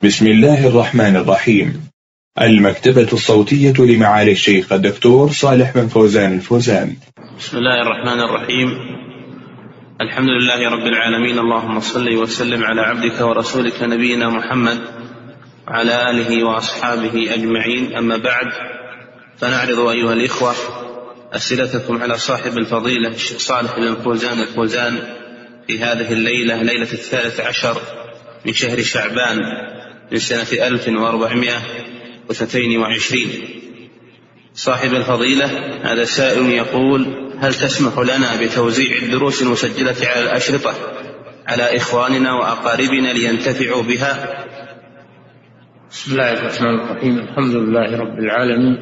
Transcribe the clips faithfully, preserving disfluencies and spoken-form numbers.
بسم الله الرحمن الرحيم. المكتبة الصوتية لمعالي الشيخ الدكتور صالح بن فوزان الفوزان. بسم الله الرحمن الرحيم. الحمد لله رب العالمين، اللهم صل وسلم على عبدك ورسولك نبينا محمد وعلى آله وأصحابه أجمعين، أما بعد، فنعرض أيها الإخوة أسئلتكم على صاحب الفضيلة الشيخ صالح بن فوزان الفوزان في هذه الليلة، ليلة الثالث عشر من شهر شعبان من سنة ألف وأربعمائة واثنين وعشرين. صاحب الفضيلة هذا سائل يقول: هل تسمح لنا بتوزيع الدروس المسجلة على الأشرطة على إخواننا وأقاربنا لينتفعوا بها؟ بسم الله الرحمن الرحيم. الحمد لله رب العالمين،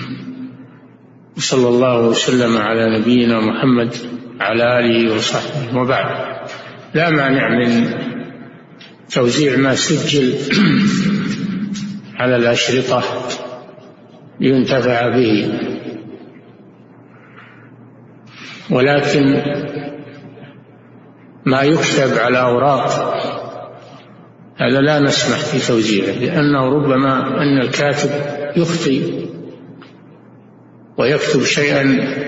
وصلى الله وسلم على نبينا محمد على آله وصحبه، وبعد. لا مانع من توزيع ما سجل على الأشرطة لينتفع به، ولكن ما يكتب على أوراق هذا لا نسمح في توزيعه، لأنه ربما أن الكاتب يخطئ ويكتب شيئا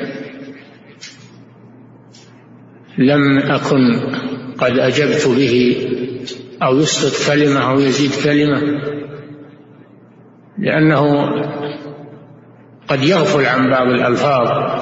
لم أكن قد أجبت به، أو يسقط كلمة أو يزيد كلمة، لأنه قد يغفل عن بعض الألفاظ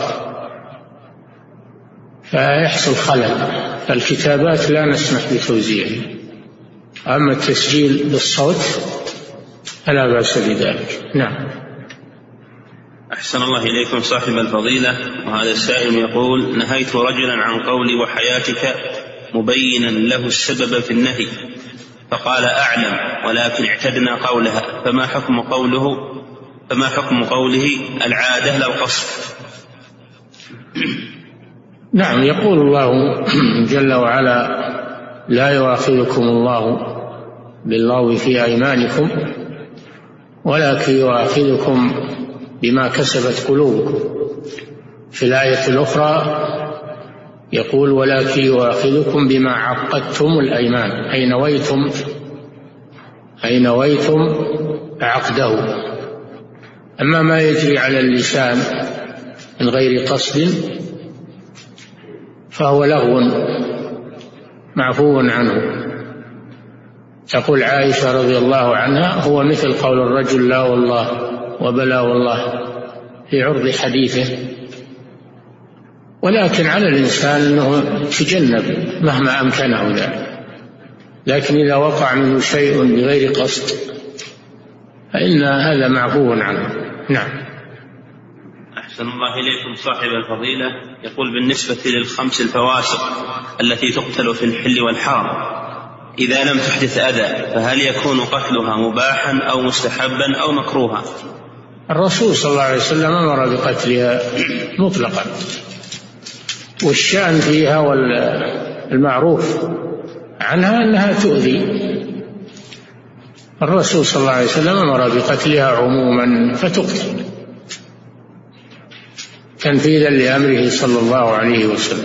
فيحصل خلل. فالكتابات لا نسمح بتوزيعها، أما التسجيل بالصوت فلا بأس بذلك. نعم. أحسن الله إليكم صاحب الفضيلة. وهذا السائل يقول: نهيت رجلا عن قولي وحياتك مبينا له السبب في النهي، فقال أعلم ولكن اعتدنا قولها، فما حكم قوله فما حكم قوله العادة لا القصد؟ نعم، يقول الله جل وعلا: لا يؤاخذكم الله باللغو في أيمانكم ولكن يؤاخذكم بما كسبت قلوبكم. في الآية الأخرى يقول: ولكن يؤاخذكم بما عقدتم الأيمان، أي نويتم أي نويتم عقده. أما ما يجري على اللسان من غير قصد فهو لغو معفو عنه. تقول عائشة رضي الله عنها: هو مثل قول الرجل لا والله وبلا والله في عرض حديثه. ولكن على الإنسان أنه يتجنب مهما أمكنه ذلك، لكن إذا وقع منه شيء بغير قصد فإن هذا معفو عنه. نعم. أحسن الله إليكم صاحب الفضيلة. يقول: بالنسبة للخمس الفواسق التي تقتل في الحل والحرم، إذا لم تحدث أذى فهل يكون قتلها مباحا أو مستحبا أو مكروها؟ الرسول صلى الله عليه وسلم أمر بقتلها مطلقا، والشأن فيها والمعروف عنها أنها تؤذي. الرسول صلى الله عليه وسلم أمر بقتلها عموما فتقتل تنفيذا لأمره صلى الله عليه وسلم.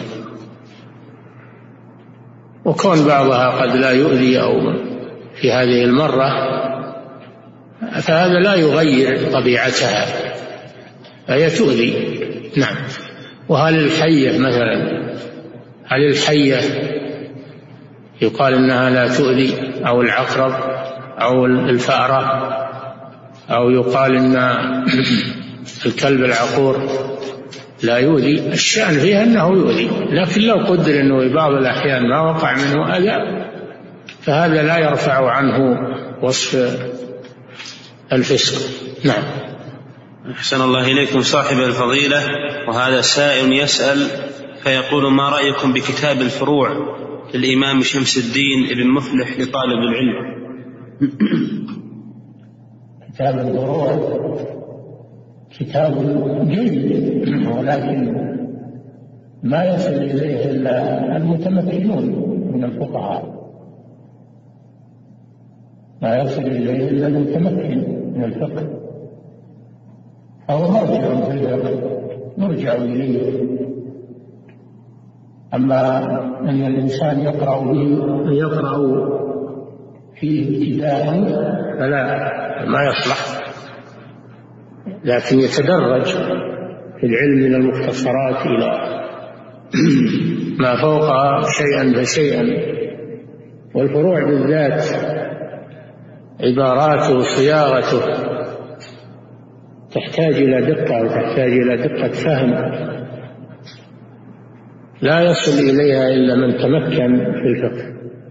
وكون بعضها قد لا يؤذي أو في هذه المرة فهذا لا يغير طبيعتها، فهي تؤذي. نعم. وهل الحية مثلا هل الحية يقال إنها لا تؤذي، أو العقرب أو الفأرة، أو يقال إن الكلب العقور لا يؤذي؟ الشأن فيها أنه يؤذي، لكن لو قدر أنه في بعض الأحيان ما وقع منه أذى فهذا لا يرفع عنه وصف الفسق. نعم. أحسن الله إليكم صاحب الفضيلة. وهذا سائل يسأل فيقول: ما رأيكم بكتاب الفروع للإمام شمس الدين ابن مفلح لطالب العلم؟ كتاب الفروع كتاب جيد، ولكن ما يصل إليه إلا المتمكنون من الفقهاء، ما يصل إليه إلا المتمكن من الفقه، أو مرجع نرجع إليه. أما أن الإنسان يقرأ به يقرأ فيه ابتداء فلا ما يصلح، لكن يتدرج في العلم من المختصرات إلى ما فوقها شيئا فشيئا. والفروع بالذات عباراته وصياغته تحتاج إلى دقة وتحتاج إلى دقة فهم لا يصل إليها إلا من تمكن في الفقه.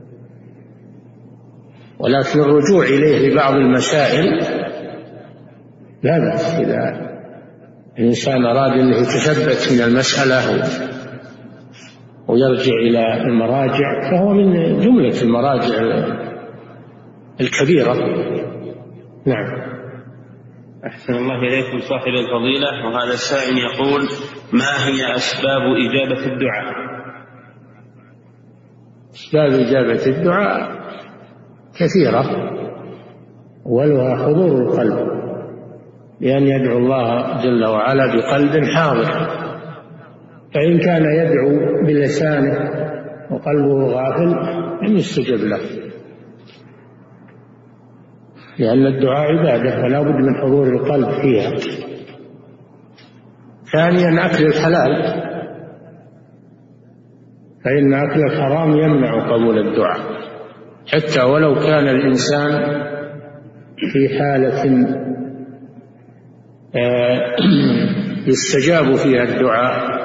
ولكن الرجوع إليه في بعض المسائل لا بأس، إذا الإنسان أراد أن يتثبت من المسألة ويرجع إلى المراجع فهو من جملة المراجع الكبيرة. نعم. أحسن الله إليكم صاحب الفضيلة. وهذا السائل يقول: ما هي أسباب إجابة الدعاء؟ أسباب إجابة الدعاء كثيرة، أولها حضور القلب، لأن يدعو الله جل وعلا بقلب حاضر، فإن كان يدعو بلسانه وقلبه غافل لم يستجب له، لأن الدعاء عبادة فلا بد من حضور القلب فيها. ثانيا أكل الحلال، فإن أكل الحرام يمنع قبول الدعاء، حتى ولو كان الإنسان في حالة يستجاب فيها الدعاء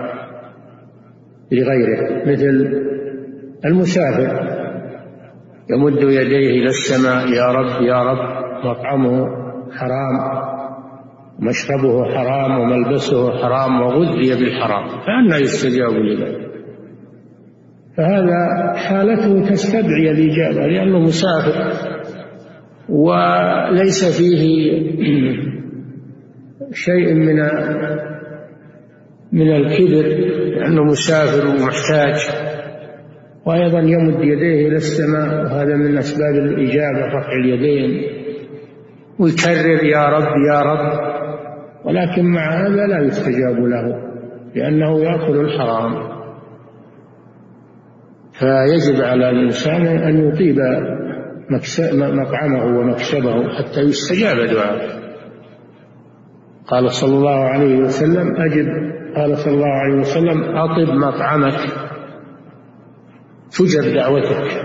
لغيره، مثل المسافر يمد يديه إلى السماء: يا رب يا رب، مطعمه حرام ومشربه حرام وملبسه حرام وغذي بالحرام، فأنى يستجاب لذلك؟ فهذا حالته تستدعي الإجابة، لأنه مسافر وليس فيه شيء من من الكبر، لأنه مسافر ومحتاج، وأيضا يمد يديه إلى السماء، وهذا من أسباب الإجابة رفع اليدين، ويكرر يا رب يا رب، ولكن مع هذا لا يستجاب له لأنه يأكل الحرام. فيجب على الإنسان أن يطيب مطعمه ومكسبه حتى يستجاب دعاءه. قال صلى الله عليه وسلم: أجب قال صلى الله عليه وسلم: أطب مطعمك تجب دعوتك.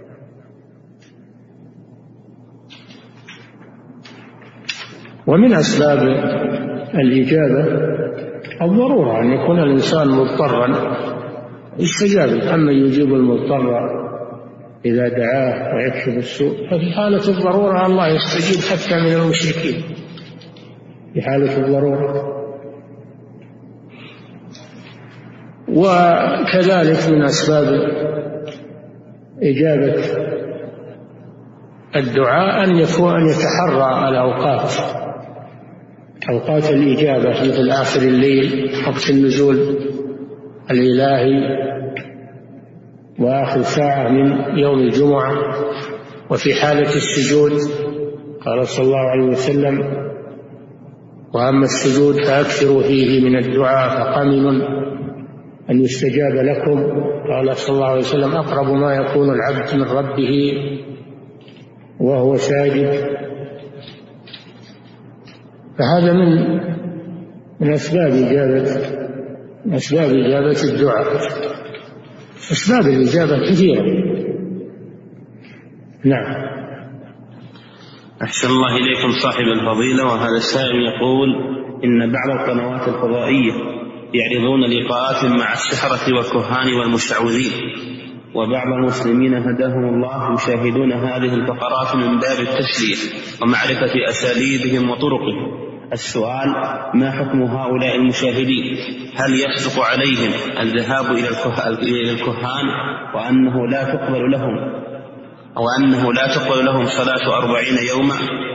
ومن أسباب الإجابة الضرورة، أن يكون الإنسان مضطرا يستجاب. أما يجيب المضطر إذا دعاه ويكشف السوء، ففي حالة الضرورة الله يستجيب حتى من المشركين في حالة الضرورة. وكذلك من أسباب إجابة الدعاء أن يكون أن يتحرى الأوقات، أوقات الإجابة، مثل آخر الليل، وقت النزول الإلهي، وآخر ساعة من يوم الجمعة، وفي حالة السجود. قال صلى الله عليه وسلم: وأما السجود فأكثروا فيه من الدعاء فقمن أن يستجاب لكم. قال صلى الله عليه وسلم: أقرب ما يكون العبد من ربه وهو ساجد. فهذا من من أسباب إجابة من أسباب إجابة الدعاء. أسباب الإجابة كثيرة. نعم. أحسن الله إليكم صاحب الفضيلة. وهذا السائل يقول: إن بعض القنوات الفضائية يعرضون لقاءات مع السحرة والكهان والمستعوذين، وبعض المسلمين هداهم الله يشاهدون هذه الفقرات من باب التسلية ومعرفة أساليبهم وطرقهم. السؤال: ما حكم هؤلاء المشاهدين؟ هل يصدق عليهم الذهاب إلى الكهان وأنه لا تقبل لهم أو أنه لا تقبل لهم صلاة أربعين يوما؟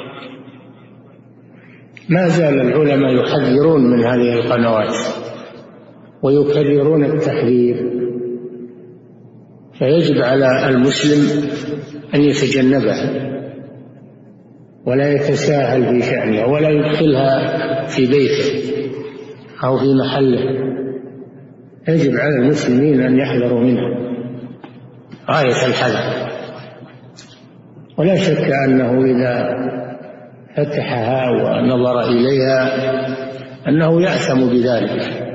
ما زال العلماء يحذرون من هذه القنوات ويكررون التحذير، فيجب على المسلم أن يتجنبها ولا يتساهل في شأنها ولا يدخلها في بيته أو في محله. يجب على المسلمين أن يحذروا منها غاية الحذر. ولا شك أنه إذا فتحها ونظر إليها أنه يأثم بذلك،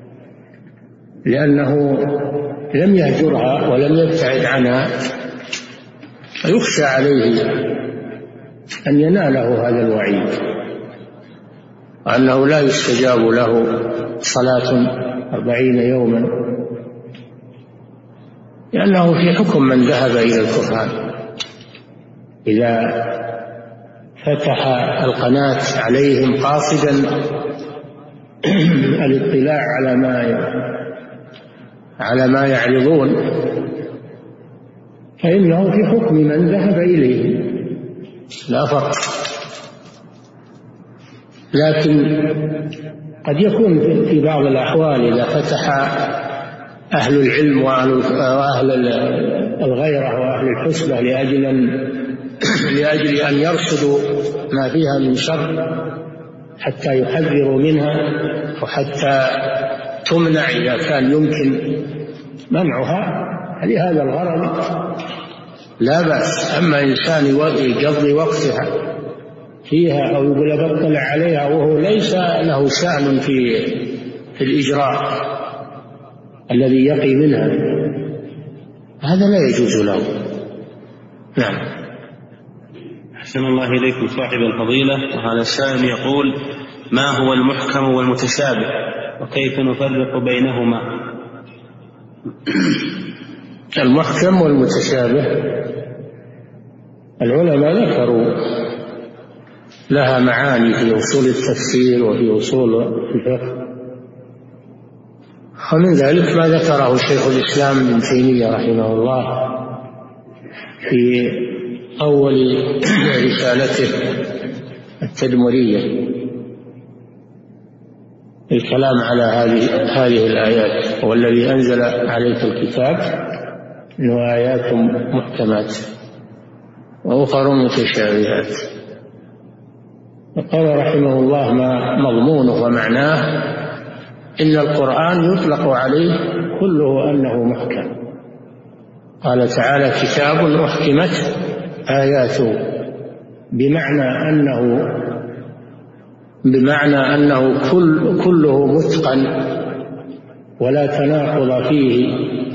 لأنه لم يهجرها ولم يبتعد عنها، فيخشى عليه أن يناله هذا الوعيد، وأنه لا يستجاب له صلاة أربعين يوما، لأنه في حكم من ذهب إلى الكفران. إذا فتح القناة عليهم قاصدا الاطلاع على ما على ما يعرضون فإنه في حكم من ذهب إليه لا فرق. لكن قد يكون في بعض الأحوال إذا فتح أهل العلم وأهل الغيرة وأهل الحسبة لأجل أن لأجل أن يرصدوا ما فيها من شر حتى يحذروا منها وحتى تمنع إذا كان يمكن منعها، لهذا الغرض لا بأس. أما إنسان يقضي وقتها فيها أو يقول بطلع عليها وهو ليس له شأن في في الإجراء الذي يقي منها، هذا لا يجوز له. نعم. أحسن الله إليكم صاحب الفضيلة. وهذا السائل يقول: ما هو المحكم والمتشابه وكيف نفرق بينهما؟ المحكم والمتشابه العلماء ذكروا لها معاني في أصول التفسير وفي أصول الفقه، ومن ذلك ما ذكره شيخ الإسلام ابن تيمية رحمه الله في أول رسالته التدمرية، الكلام على هذه هذه الآيات: والذي أنزل عليك الكتاب إنه آيات محكمات وأخر متشابهات. وقال رحمه الله ما مضمونه ومعناه إن القرآن يطلق عليه كله أنه محكم. قال تعالى: كتاب أحكمت آياته، بمعنى أنه بمعنى أنه كل كله متقن ولا تناقض فيه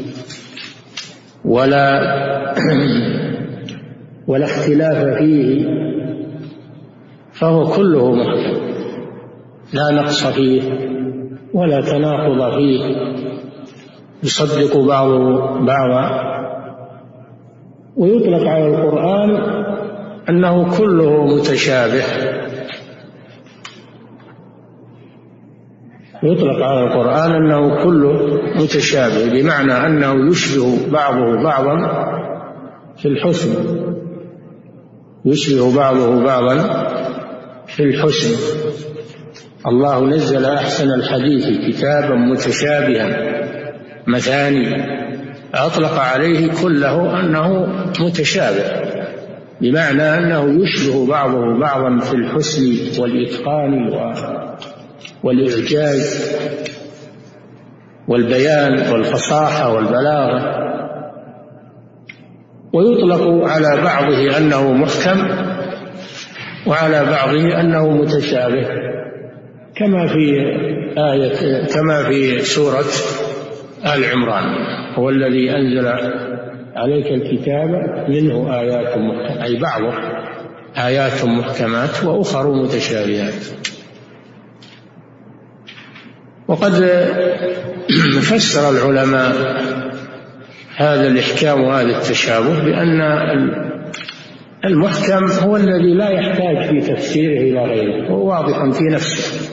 ولا ولا اختلاف فيه، فهو كله محكم لا نقص فيه ولا تناقض فيه، يصدق بعضه بعضا. ويطلق على القرآن أنه كله متشابه، يطلق على القرآن أنه كله متشابه، بمعنى أنه يشبه بعضه بعضا في الحسن، يشبه بعضه بعضا في الحسن. الله نزل أحسن الحديث كتابا متشابها مثاني، أطلق عليه كله أنه متشابه، بمعنى أنه يشبه بعضه بعضا في الحسن والإتقان والإعجاز والبيان والفصاحة والبلاغة. ويطلق على بعضه أنه محكم وعلى بعضه أنه متشابه، كما في آية كما في سورة آل عمران: هو الذي أنزل عليك الكتاب منه آيات محكمات، أي بعضه آيات محكمات وأخر متشابهات. وقد فسر العلماء هذا الإحكام وهذا التشابه بأن المحكم هو الذي لا يحتاج في تفسيره إلى غيره، هو واضح في نفسه،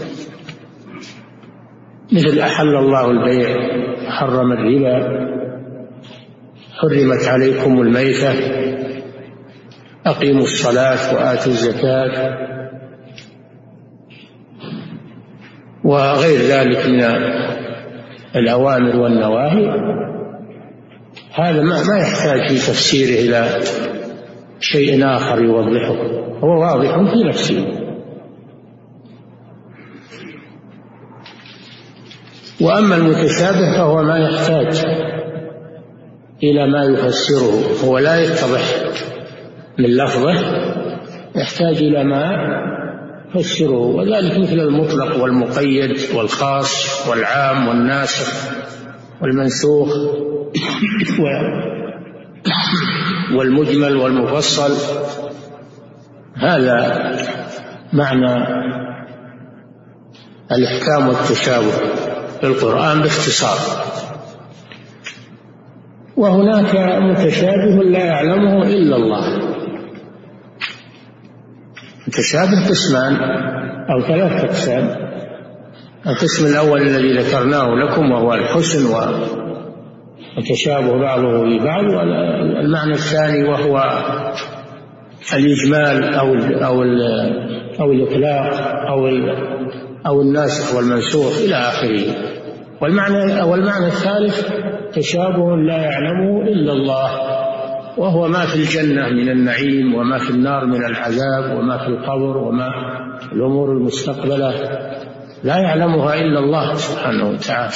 مثل أحل الله البيع، حرم الربا، حرمت عليكم الميتة، أقيموا الصلاة وآتوا الزكاة، وغير ذلك من الأوامر والنواهي. هذا ما يحتاج في تفسيره إلى شيء آخر يوضحه، هو واضح في نفسه. وأما المتشابه فهو ما يحتاج إلى ما يفسره، هو لا يتضح من لفظه يحتاج إلى ما يفسره، وذلك مثل المطلق والمقيد والخاص والعام والناسخ والمنسوخ والمجمل والمفصل. هذا معنى الإحكام والتشابه في القرآن باختصار. وهناك متشابه لا يعلمه إلا الله. متشابه قسمان أو ثلاث أقسام. القسم الأول الذي ذكرناه لكم وهو الحسن وتشابه بعضه ببعض، والمعنى الثاني وهو الإجمال أو أو أو الإطلاق أو أو الناسخ والمنسوخ إلى آخره. والمعنى والمعنى الثالث تشابه لا يعلمه إلا الله، وهو ما في الجنة من النعيم وما في النار من العذاب وما في القبر وما الأمور المستقبلة لا يعلمها إلا الله سبحانه وتعالى.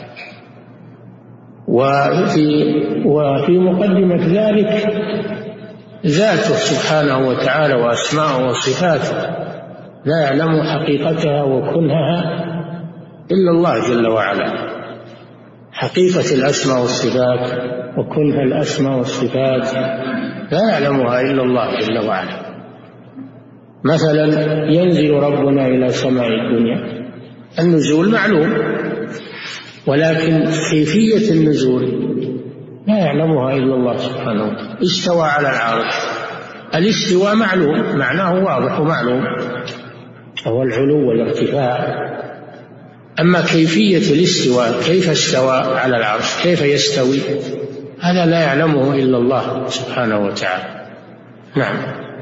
وفي وفي مقدمة ذلك ذاته سبحانه وتعالى وأسماءه وصفاته لا يعلم حقيقتها وكنهها إلا الله جل وعلا. حقيقة الأسماء والصفات وكنها الأسماء والصفات لا يعلمها إلا الله جل وعلا. مثلا ينزل ربنا إلى سماء الدنيا، النزول معلوم، ولكن كيفية النزول لا يعلمها إلا الله سبحانه وتعالى. استوى على العرش، الاستواء معلوم، معناه واضح ومعلوم، هو العلو والارتفاع. أما كيفية الاستواء، كيف استوى على العرش، كيف يستوي، هذا لا يعلمه إلا الله سبحانه وتعالى. نعم.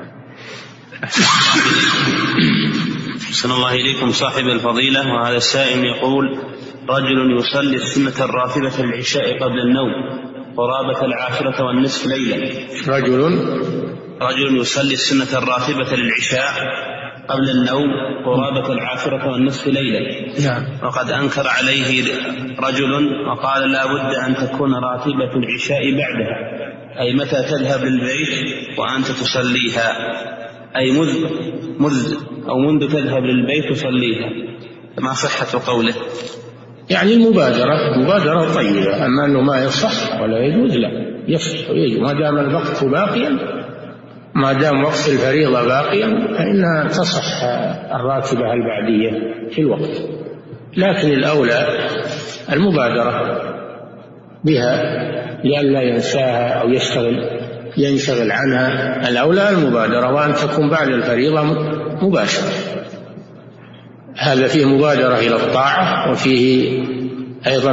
أحسن الله إليكم صاحب الفضيلة. وهذا السائل يقول: رجل يصلي السنة الراتبة للعشاء قبل النوم قرابة العاشرة والنصف ليلا. رجل رجل يصلي السنة الراتبة للعشاء قبل النوم قرابة العاشرة والنصف ليلا. نعم. وقد أنكر عليه رجل وقال: لا بد أن تكون راتبة العشاء بعدها، أي متى تذهب للبيت وأنت تصليها، أي مذ مذ أو منذ تذهب للبيت تصليها. ما صحة قوله؟ يعني المبادرة مبادرة طيبة، أما أنه ما يصح ولا يجوز، لا يصح ويجوز ما دام الوقت باقيا، ما دام وقت الفريضة باقيا فإنها تصح الراتبة البعدية في الوقت. لكن الأولى المبادرة بها لئلا ينساها أو يشتغل ينشغل عنها. الأولى المبادرة، وأن تكون بعد الفريضة مباشرة. هذا فيه مبادرة إلى الطاعة، وفيه أيضا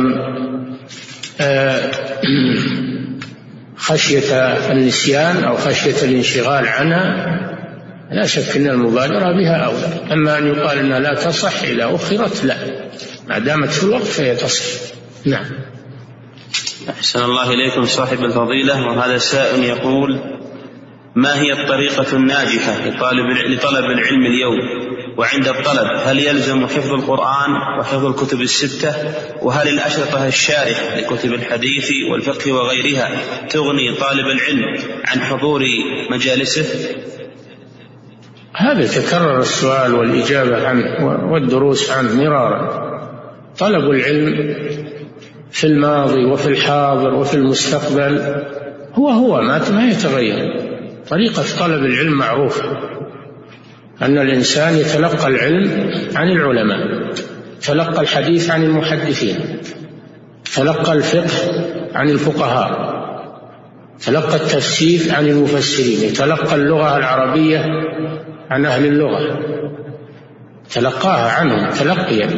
خشية النسيان أو خشية الانشغال عنها. لا شك أن المبادرة بها أولى. أما أن يقال أنها لا تصح إذا أخرت، لا، ما دامت في الوقت فهي تصح. نعم. أحسن الله إليكم صاحب الفضيلة. وهذا السائل يقول: ما هي الطريقة الناجحة لطالب لطلب العلم اليوم؟ وعند الطلب هل يلزم حفظ القرآن وحفظ الكتب الستة؟ وهل الأشرطة الشارحة لكتب الحديث والفقه وغيرها تغني طالب العلم عن حضور مجالسه؟ هذا تكرر السؤال والإجابة عنه والدروس عنه مرارا. طلب العلم في الماضي وفي الحاضر وفي المستقبل هو هو ما يتغير. طريقة طلب العلم معروفة، أن الإنسان يتلقى العلم عن العلماء، تلقى الحديث عن المحدثين، تلقى الفقه عن الفقهاء، تلقى التفسير عن المفسرين، يتلقى اللغة العربية عن أهل اللغة، تلقاها عنهم تلقيا.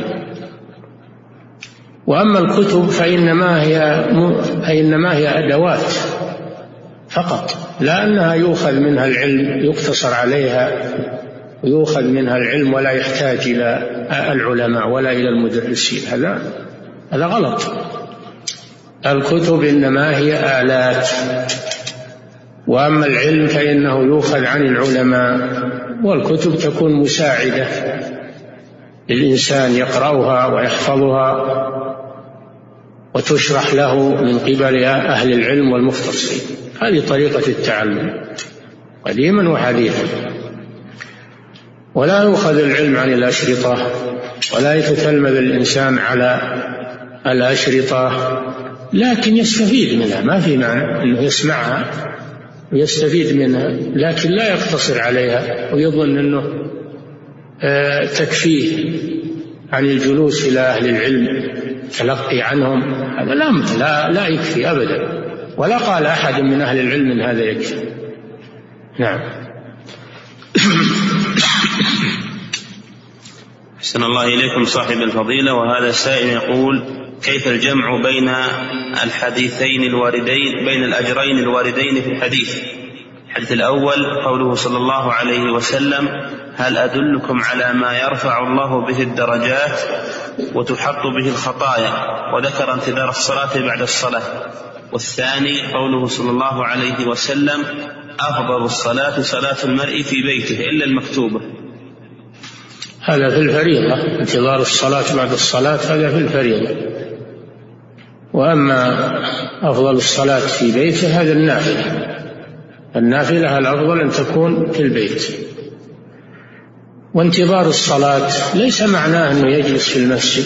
وأما الكتب فإنما هي فإنما هي أدوات فقط، لا أنها يؤخذ منها العلم يقتصر عليها ويؤخذ منها العلم ولا يحتاج إلى العلماء ولا إلى المدرسين. هذا هذا غلط. الكتب إنما هي آلات، وأما العلم فإنه يؤخذ عن العلماء، والكتب تكون مساعدة للإنسان يقرأها ويحفظها وتشرح له من قبل أهل العلم والمختصين. هذه طريقة التعلم. قديما وحديثا. ولا يؤخذ العلم عن الأشرطة، ولا يتتلمذ الإنسان على الأشرطة، لكن يستفيد منها، ما في معنى أنه يسمعها ويستفيد منها، لكن لا يقتصر عليها ويظن أنه تكفيه عن الجلوس إلى أهل العلم تلقي عنهم. هذا لا, لا, لا يكفي أبدا، ولا قال أحد من أهل العلم أن هذا يكفي. نعم. أحسن الله إليكم صاحب الفضيلة. وهذا سائل يقول: كيف الجمع بين الحديثين الواردين بين الأجرين الواردين في الحديث؟ الحديث الأول قوله صلى الله عليه وسلم: هل أدلكم على ما يرفع الله به الدرجات وتحط به الخطايا، وذكر انتظار الصلاة بعد الصلاة. والثاني قوله صلى الله عليه وسلم: أفضل الصلاة صلاة المرء في بيته إلا المكتوبة. هذا في الفريضة، انتظار الصلاة بعد الصلاة هذا في الفريضة. وأما أفضل الصلاة في بيته هذا النافلة. النافلة الأفضل أن تكون في البيت. وانتظار الصلاة ليس معناه أنه يجلس في المسجد،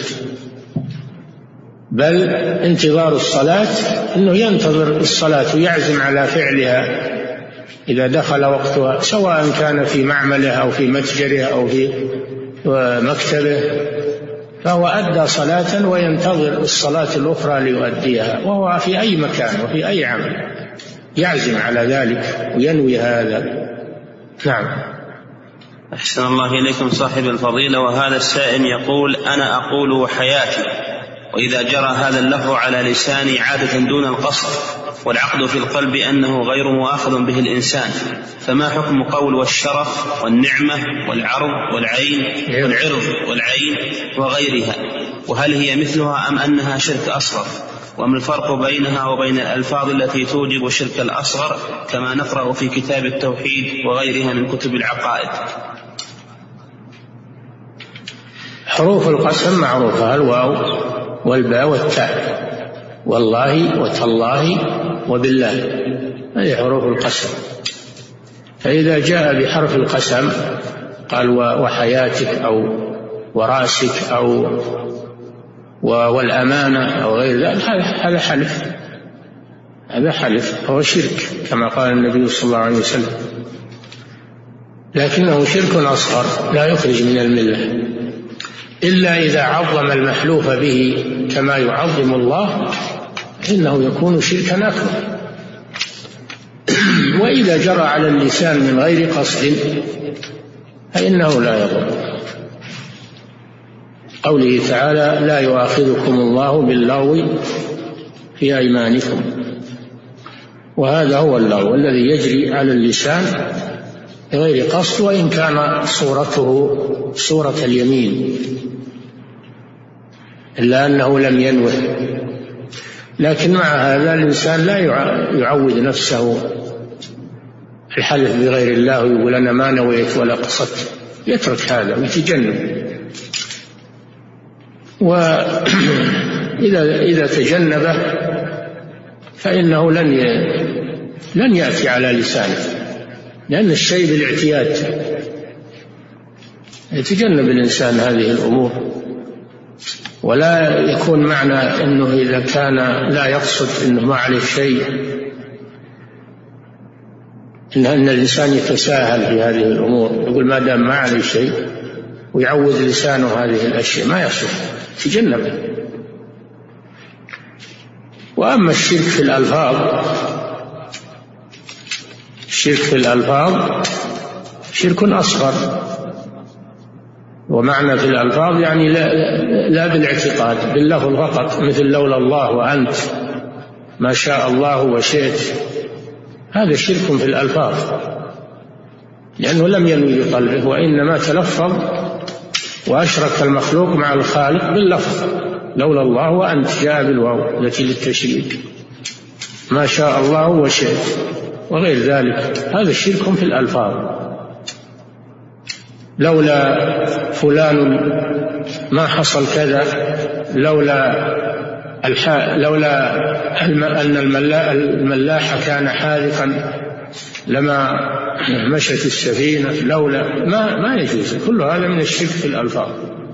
بل انتظار الصلاة أنه ينتظر الصلاة ويعزم على فعلها إذا دخل وقتها، سواء كان في معمله أو في متجره أو في مكتبه، فهو أدى صلاة وينتظر الصلاة الأخرى ليؤديها، وهو في أي مكان وفي أي عمل يعزم على ذلك وينوي هذا. نعم. أحسن الله إليكم صاحب الفضيلة. وهذا السائل يقول: أنا أقول وحياتي، وإذا جرى هذا اللفظ على لساني عادة دون القصد، والعقد في القلب أنه غير مؤاخذ به الإنسان، فما حكم قول والشرف والنعمة والعرض والعين والعرض والعين وغيرها؟ وهل هي مثلها أم أنها شرك أصغر؟ وما الفرق بينها وبين الألفاظ التي توجب شرك الأصغر كما نقرأ في كتاب التوحيد وغيرها من كتب العقائد؟ حروف القسم معروفة: الواو والباء والتاء، والله وتالله وبالله، هذه حروف القسم. فإذا جاء بحرف القسم قال وحياتك أو وراسك أو والأمانة أو غير ذلك، هذا حلف، هذا حلف، هو شرك كما قال النبي صلى الله عليه وسلم، لكنه شرك أصغر لا يخرج من الملة، إلا إذا عظم المحلوف به كما يعظم الله إنه يكون شركا أكبر. وإذا جرى على اللسان من غير قصد فإنه لا يضر. قوله تعالى: لا يؤاخذكم الله باللغو في أيمانكم، وهذا هو اللغو الذي يجري على اللسان بغير قصد، وإن كان صورته صورة اليمين إلا أنه لم ينوه. لكن مع هذا الإنسان لا يعود نفسه الحلف بغير الله ويقول أنا ما نويت ولا قصدت، يترك هذا ويتجنب. وإذا إذا تجنبه فإنه لن لن يأتي على لسانه، لأن الشيء بالاعتياد. يتجنب الإنسان هذه الأمور، ولا يكون معنى أنه إذا كان لا يقصد أنه ما عليه شيء إن أن الإنسان يتساهل في هذه الأمور، يقول ما دام ما عليه شيء ويعود لسانه هذه الأشياء، ما يصح، تجنبه. وأما الشرك في الألفاظ، الشرك في الألفاظ شرك أصغر، ومعنى في الألفاظ يعني لا, لا بالاعتقاد، باللفظ فقط، مثل لولا الله وأنت، ما شاء الله وشئت، هذا شرك في الألفاظ لأنه لم ينوي بقلبه، وإنما تلفظ وأشرك المخلوق مع الخالق باللفظ، لولا الله وأنت جاء بالواو التي للتشريك، ما شاء الله وشئت وغير ذلك، هذا شرك في الألفاظ. لولا فلان ما حصل كذا، لولا الح... لولا أن الملاح كان حاذقا لما مشت السفينة لولا ما ما يجوز. كل هذا من الشرك في الألفاظ،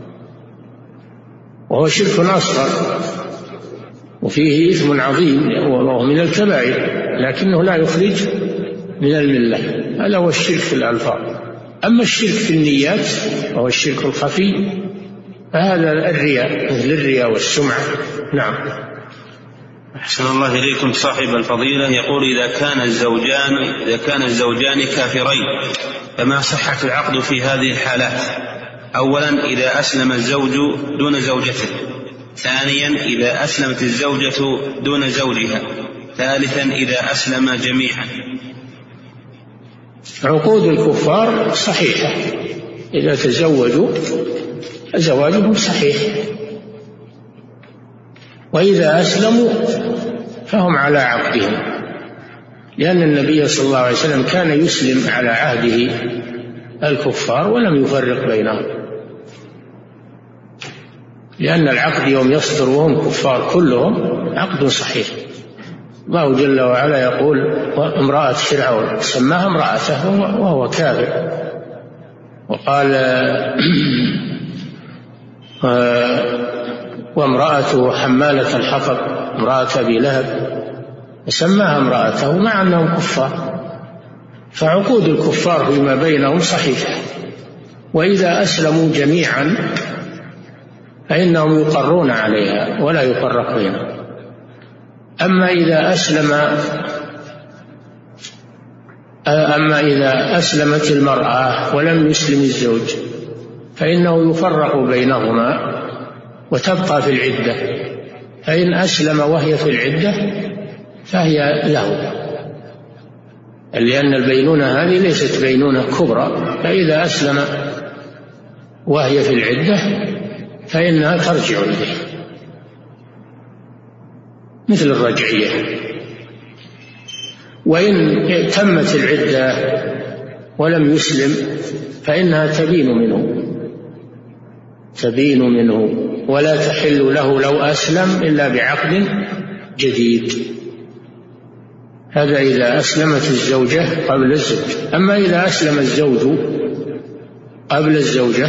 وهو شرك أصغر وفيه إثم عظيم وهو من الكبائر، لكنه لا يخرج من الملة. هذا هو الشرك في الألفاظ. أما الشرك في النيات وهو الشرك الخفي فهذا الرياء، مثل الرياء والسمعة. نعم. أحسن الله إليكم. صاحب الفضيلة يقول: إذا كان الزوجان إذا كان الزوجان كافرين فما صحة العقد في هذه الحالات؟ أولا، إذا أسلم الزوج دون زوجته. ثانيا، إذا أسلمت الزوجة دون زوجها. ثالثا، إذا أسلم جميعا. عقود الكفار صحيحة، إذا تزوجوا زواجهم صحيح، وإذا أسلموا فهم على عقدهم، لأن النبي صلى الله عليه وسلم كان يسلم على عهده الكفار ولم يفرق بينهم، لأن العقد يوم يصدر وهم كفار كلهم عقد صحيح. الله جل وعلا يقول: امرأة فرعون، سماها امرأته وهو كافر، وقال: وامرأته حمالة الحطب، امرأة أبي لهب، سماها امرأته مع أنهم كفار. فعقود الكفار فيما بينهم صحيحة، وإذا أسلموا جميعا فإنهم يقرون عليها ولا يفرق بينهم. أما إذا أسلم أما إذا أسلمت المرأة ولم يسلم الزوج فإنه يفرق بينهما وتبقى في العدة، فإن أسلم وهي في العدة فهي له، لأن البينونة هذه ليست بينونة كبرى، فإذا أسلم وهي في العدة فإنها ترجع إليه مثل الرجعية. وإن تمت العدة ولم يسلم فإنها تبين منه تبين منه ولا تحل له لو أسلم إلا بعقد جديد. هذا إذا أسلمت الزوجة قبل الزوج. أما إذا أسلم الزوج قبل الزوجة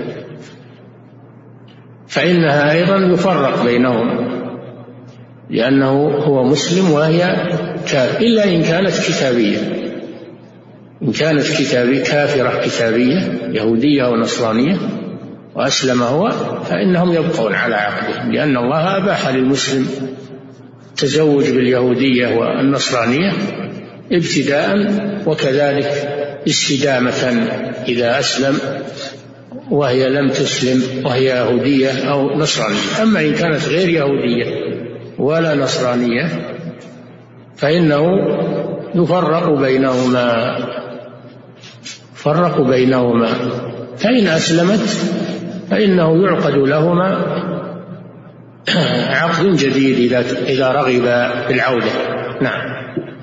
فإنها أيضا يفرق بينهم، لأنه هو مسلم وهي كافر، إلا إن كانت كتابية. إن كانت كتابية كافرة كتابية يهودية أو نصرانية وأسلم هو فإنهم يبقون على عقدهم، لأن الله أباح للمسلم التزوج باليهودية والنصرانية ابتداء، وكذلك استدامة إذا أسلم وهي لم تسلم وهي يهودية أو نصرانية. أما إن كانت غير يهودية ولا نصرانية فإنه يفرق بينهما فرق بينهما فإن أسلمت فإنه يعقد لهما عقد جديد إذا رغب بالعودة. نعم.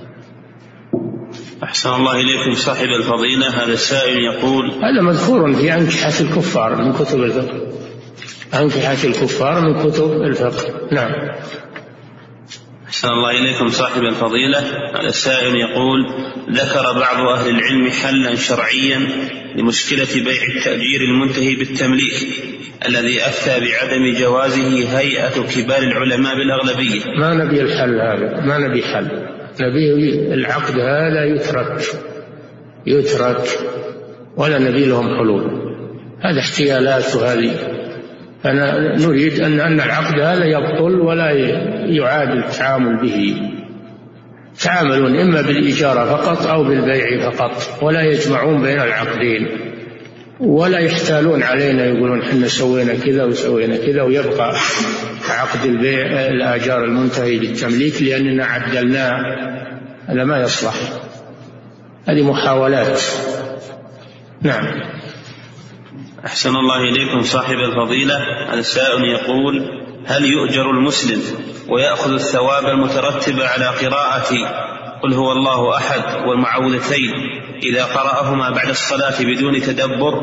أحسن الله إليكم. صاحب الفضيلة هذا السائل يقول: هذا مذكور في أنكحة الكفار من كتب الفقه، أنكحة الكفار من كتب الفقه. نعم. أحسن الله إليكم. صاحب الفضيلة هذا السائل يقول: ذكر بعض أهل العلم حلا شرعيا لمشكلة بيع التأجير المنتهي بالتمليك الذي أفتى بعدم جوازه هيئة كبار العلماء بالأغلبية. ما نبي الحل هذا، ما نبي حل، نبي العقد هذا يترك يترك ولا نبي لهم حلول. هذا احتيالات، وهذه أنا نريد أن أن العقد هذا يبطل ولا يعاد التعامل به. تعاملون إما بالإجارة فقط أو بالبيع فقط، ولا يجمعون بين العقدين، ولا يحتالون علينا يقولون حنا سوينا كذا وسوينا كذا ويبقى عقد البيع الآجار المنتهي بالتمليك لأننا عدلناه. هذا ما يصلح، هذه محاولات. نعم. أحسن الله إليكم. صاحب الفضيلة هذا السائل يقول: هل يؤجر المسلم ويأخذ الثواب المترتب على قراءة قل هو الله أحد والمعوذتين إذا قرأهما بعد الصلاة بدون تدبر؟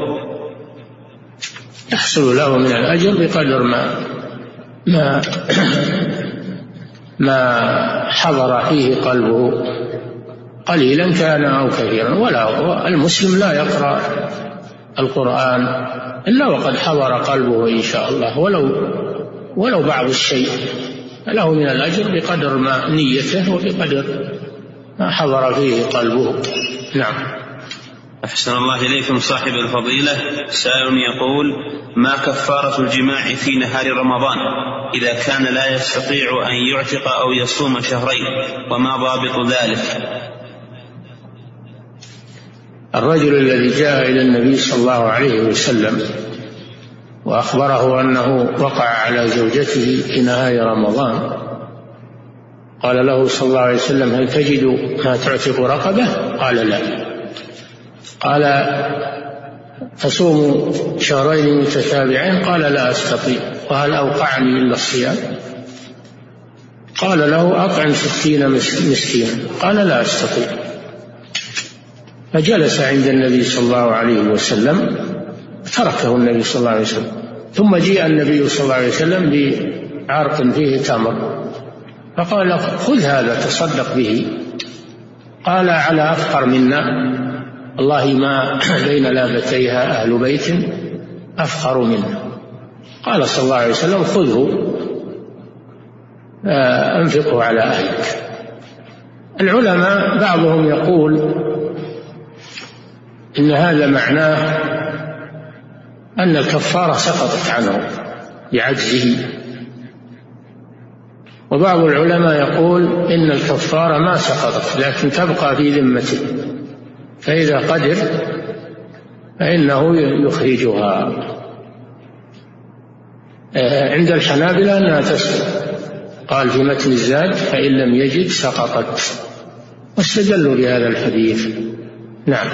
يحصل له من الأجر بقدر ما ما ما حضر فيه قلبه قليلا كان أو كثيرا. ولا المسلم لا يقرأ القرآن إلا وقد حضر قلبه إن شاء الله، ولو ولو بعض الشيء، له من الأجر بقدر ما نيته وبقدر ما حضر فيه قلبه. نعم. أحسن الله إليكم صاحب الفضيلة. سائل يقول: ما كفارة الجماع في نهار رمضان إذا كان لا يستطيع أن يعتق أو يصوم شهرين، وما ضابط ذلك؟ الرجل الذي جاء إلى النبي صلى الله عليه وسلم وأخبره أنه وقع على زوجته في نهار رمضان، قال له صلى الله عليه وسلم: هل تجد ما تعتق رقبة؟ قال: لا. قال: تصوم شهرين متتابعين؟ قال: لا أستطيع. وهل أوقعني إلا الصيام؟ قال له: أطعم ستين مسكينا. قال: لا أستطيع. فجلس عند النبي صلى الله عليه وسلم، تركه النبي صلى الله عليه وسلم. ثم جاء النبي صلى الله عليه وسلم بعرق فيه تمر، فقال: خذ هذا تصدق به. قال: على أفقر منا، الله ما بين لابتيها أهل بيت أفقر منا. قال صلى الله عليه وسلم: خذه أنفقه على أهلك. العلماء بعضهم يقول إن هذا معناه أن الكفارة سقطت عنه بعجزه، وبعض العلماء يقول إن الكفارة ما سقطت لكن تبقى في ذمته، فإذا قدر فإنه يخرجها. عند الحنابلة أنها تسقط، قال في متن الزاد: فإن لم يجد سقطت، واستدلوا بهذا الحديث. نعم.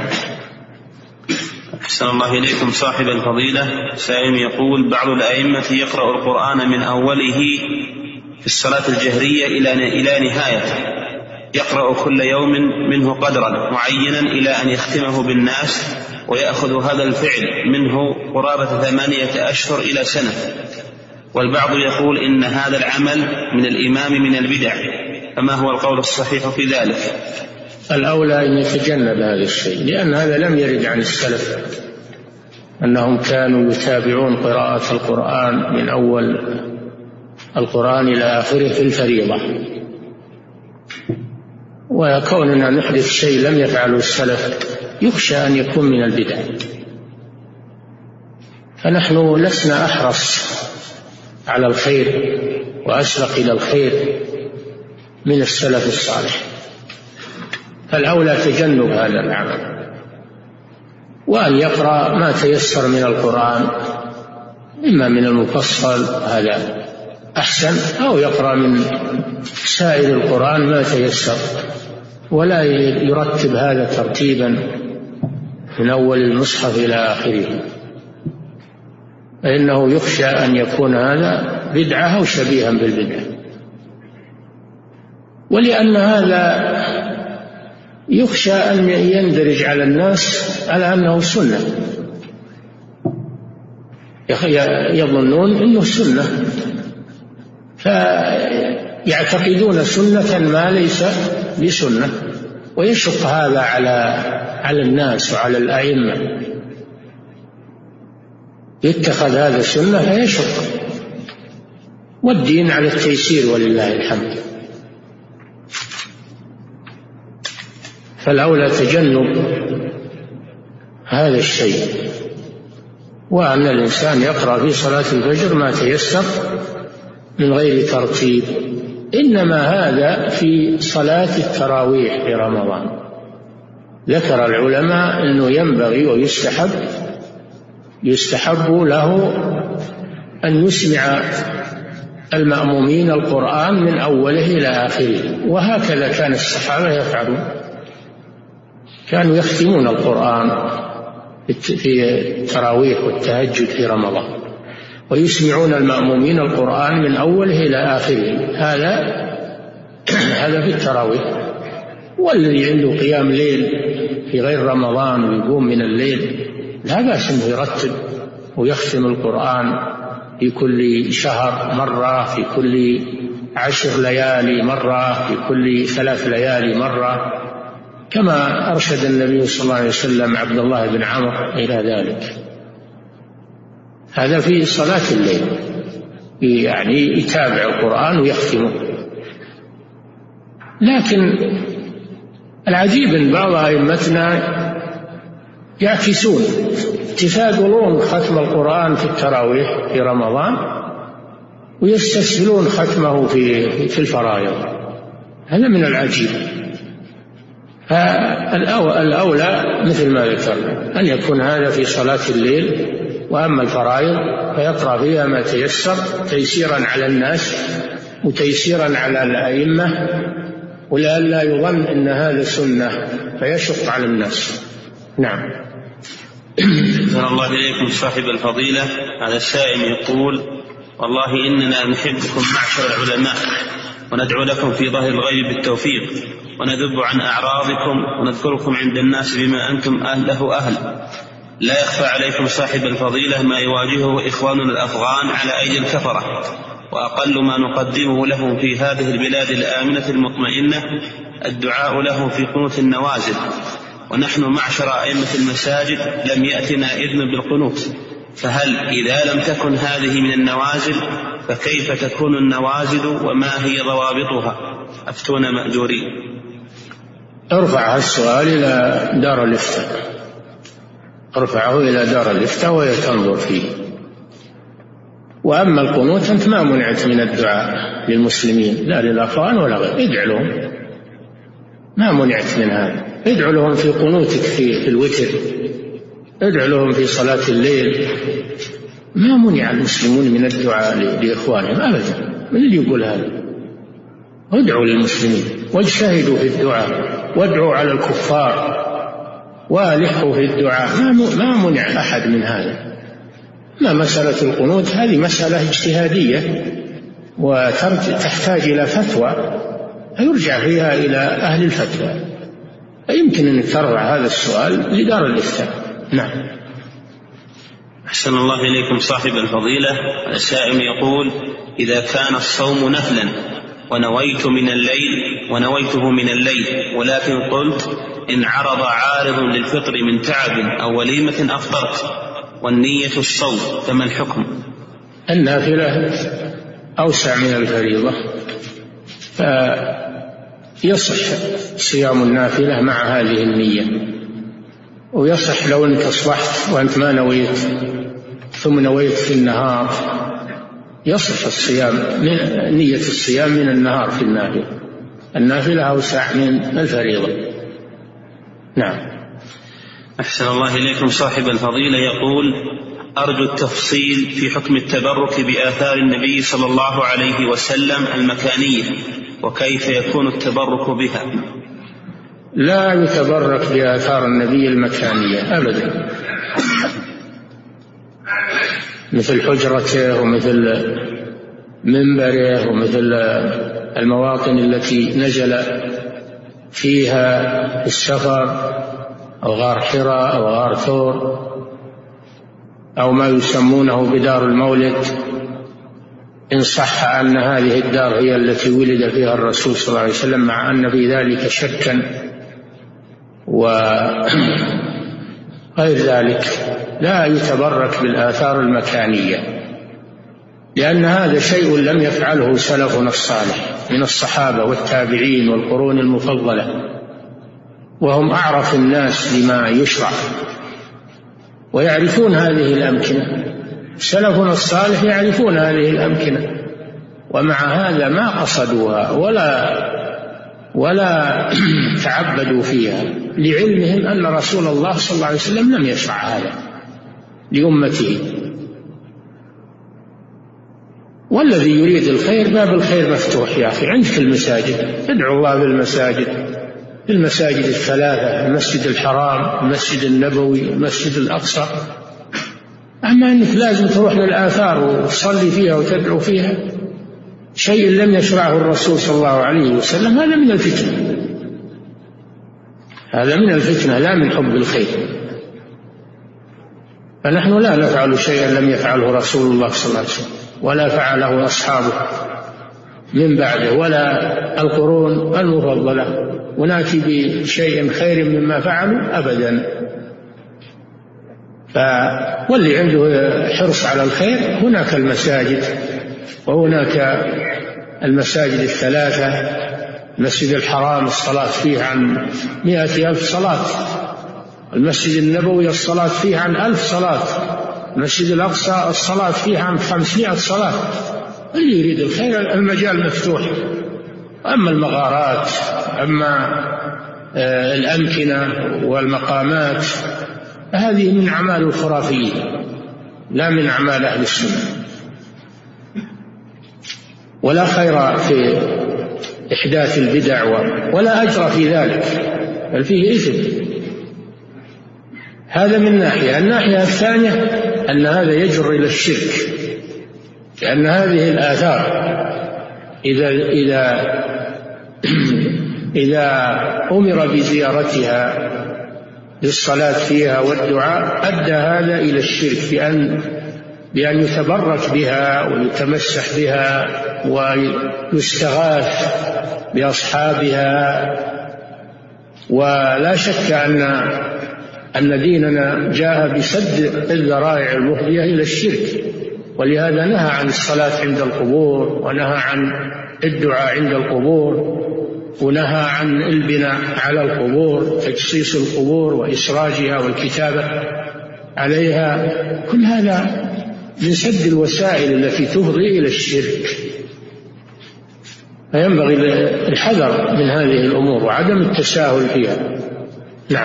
أحسن الله إليكم صاحب الفضيلة. سائل يقول: بعض الأئمة يقرأ القرآن من أوله في الصلاة الجهرية إلى نهايته، يقرأ كل يوم منه قدرا معينا إلى أن يختمه بالناس، ويأخذ هذا الفعل منه قرابة ثمانية أشهر إلى سنة. والبعض يقول إن هذا العمل من الإمام من البدع، فما هو القول الصحيح في ذلك؟ الأولى أن يتجنب هذا الشيء، لأن هذا لم يرد عن السلف أنهم كانوا يتابعون قراءة القرآن من أول القرآن إلى آخره في الفريضة. وكوننا نحدث شيء لم يفعله السلف يخشى أن يكون من البدع، فنحن لسنا أحرص على الخير وأسبق إلى الخير من السلف الصالح، فالأولى تجنب هذا العمل، وأن يقرأ ما تيسر من القرآن، إما من المفصل هذا أحسن، أو يقرأ من سائر القرآن ما تيسر، ولا يرتب هذا ترتيبا من أول المصحف إلى آخره، فإنه يخشى أن يكون هذا بدعة أو شبيها بالبدعة. ولأن هذا يخشى أن يندرج على الناس على أنه سنة، يظنون أنه سنة فيعتقدون سنة ما ليس بسنة، ويشق هذا على على الناس وعلى الأئمة، يتخذ هذا سنة فيشق، والدين على التيسير ولله الحمد. فالأولى تجنب هذا الشيء، وأن الإنسان يقرأ في صلاة الفجر ما تيسر من غير ترتيب، إنما هذا في صلاة التراويح في رمضان. ذكر العلماء أنه ينبغي ويستحب يستحب له أن يسمع المأمومين القرآن من أوله إلى آخره، وهكذا كان الصحابة يفعلون، كانوا يختمون القرآن في التراويح والتهجد في رمضان، ويسمعون المأمومين القرآن من أوله إلى آخره. هذا هذا في التراويح. والذي عنده قيام ليل في غير رمضان ويقوم من الليل لا بأس أنه يرتب ويختم القرآن في كل شهر مرة، في كل عشر ليالي مرة، في كل ثلاث ليالي مرة، كما أرشد النبي صلى الله عليه وسلم عبد الله بن عمرو إلى ذلك. هذا في صلاة الليل، يعني يتابع القرآن ويختمه. لكن العجيب أن بعض أئمتنا يعكسون، يتفاضلون ختم القرآن في التراويح في رمضان ويستسهلون ختمه في في الفرائض. هذا من العجيب. فالأولى مثل ما ذكرنا أن يكون هذا في صلاة الليل، وأما الفرائض فيقرأ فيها ما تيسر تيسيرا على الناس وتيسيرا على الأئمة، ولئلا يظن أن هذا سنة فيشق على الناس. نعم. أحسن الله إليكم صاحب الفضيلة. هذا السائل يقول: والله إننا نحبكم معشر العلماء، وندعو لكم في ظهر الغيب بالتوفيق، وندب عن أعراضكم، ونذكركم عند الناس بما أنتم أهله أهل. لا يخفى عليكم صاحب الفضيلة ما يواجهه إخواننا الأفغان على أيدي الكفرة، وأقل ما نقدمه لهم في هذه البلاد الآمنة المطمئنة الدعاء لهم في قنوت النوازل، ونحن معشر أئمة المساجد لم يأتنا إذن بالقنوت، فهل إذا لم تكن هذه من النوازل فكيف تكون النوازل وما هي ضوابطها؟ أفتونا مأجورين. ارفع السؤال إلى دار الإفتاء، ارفعه إلى دار الإفتاء وهي تنظر فيه. وأما القنوت أنت ما منعت من الدعاء للمسلمين لا للأفغان ولا غير، ادع لهم، ما منعت من هذا. ادع لهم في قنوتك في الوتر، ادع لهم في صلاة الليل، ما منع المسلمون من الدعاء لإخوانهم أبدا. من اللي يقول هذا؟ ادعوا للمسلمين واجتهدوا في الدعاء، وادعوا على الكفار والحوا في الدعاء، ما منع أحد من هذا. ما مسألة القنوت هذه مسألة اجتهادية وتحتاج إلى فتوى يرجع فيها إلى أهل الفتوى. يمكن أن ترفع هذا السؤال لدار الإفتاء. نعم. أحسن الله إليكم صاحب الفضيلة. السائل يقول: إذا كان الصوم نفلا ونويت من الليل ونويته من الليل، ولكن قلت إن عرض عارض للفطر من تعب أو وليمة أفطرت، والنية الصوم، فما الحكم؟ النافلة أوسع من الفريضة، فيصح صيام النافلة مع هذه النية، ويصح لو أنك أصبحت وأنت ما نويت ثم نويت في النهار، يصح الصيام من نية الصيام من النهار في النافلة. النافلة أوسع من الفريضة. نعم. أحسن الله إليكم صاحب الفضيلة. يقول: أرجو التفصيل في حكم التبرك بآثار النبي صلى الله عليه وسلم المكانية، وكيف يكون التبرك بها؟ لا يتبرك بآثار النبي المكانية أبدا، مثل حجرته ومثل منبره ومثل المواطن التي نزل فيها السفر، أو غار حراء أو غار ثور، أو ما يسمونه بدار المولد، إن صح أن هذه الدار هي التي ولد فيها الرسول صلى الله عليه وسلم، مع أن في ذلك شكا وغير ذلك. لا يتبرك بالآثار المكانية، لأن هذا شيء لم يفعله سلفنا الصالح من الصحابة والتابعين والقرون المفضلة، وهم أعرف الناس بما يشرع ويعرفون هذه الأمكنة. سلفنا الصالح يعرفون هذه الأمكنة، ومع هذا ما قصدوها ولا ولا تعبدوا فيها، لعلمهم أن رسول الله صلى الله عليه وسلم لم يشرع هذا لأمته. والذي يريد الخير باب الخير مفتوح يا أخي، عندك المساجد، ادعو الله بالمساجد، المساجد الثلاثة، المسجد الحرام، المسجد النبوي، المسجد الأقصى. أما أنك لازم تروح للآثار وتصلي فيها وتدعو فيها شيء لم يشرعه الرسول صلى الله عليه وسلم، هذا من الفتنة، هذا من الفتنة لا من حب الخير. فنحن لا نفعل شيئا لم يفعله رسول الله صلى الله عليه وسلم ولا فعله أصحابه، من بعده ولا القرون المفضلة ونأتي بشيء خير مما فعلوا أبدا. واللي عنده حرص على الخير هناك المساجد، وهناك المساجد الثلاثة، المسجد الحرام الصلاة فيه عن مئة ألف صلاة، المسجد النبوي الصلاة فيه عن ألف صلاة، المسجد الأقصى الصلاة فيه عن خمسمائة صلاة. اللي يريد الخير المجال مفتوح. أما المغارات، أما الأمكنة والمقامات، هذه من أعمال الخرافيين لا من أعمال أهل السنة، ولا خير في إحداث البدع ولا أجر في ذلك، بل فيه إثم. هذا من ناحية. الناحية الثانية أن هذا يجر إلى الشرك، لأن هذه الآثار إذا إذا إذا أمر بزيارتها للصلاة فيها والدعاء أدى هذا إلى الشرك، بأن بأن يتبرك بها ويتمسح بها ويستغاث بأصحابها. ولا شك أن أن ديننا جاء بسد الذرائع المفضية إلى الشرك، ولهذا نهى عن الصلاة عند القبور، ونهى عن الدعاء عند القبور، ونهى عن البناء على القبور، تجصيص القبور وإسراجها والكتابة عليها. كل هذا من سد الوسائل التي تفضي إلى الشرك، فينبغي الحذر من هذه الأمور وعدم التساهل فيها. نعم.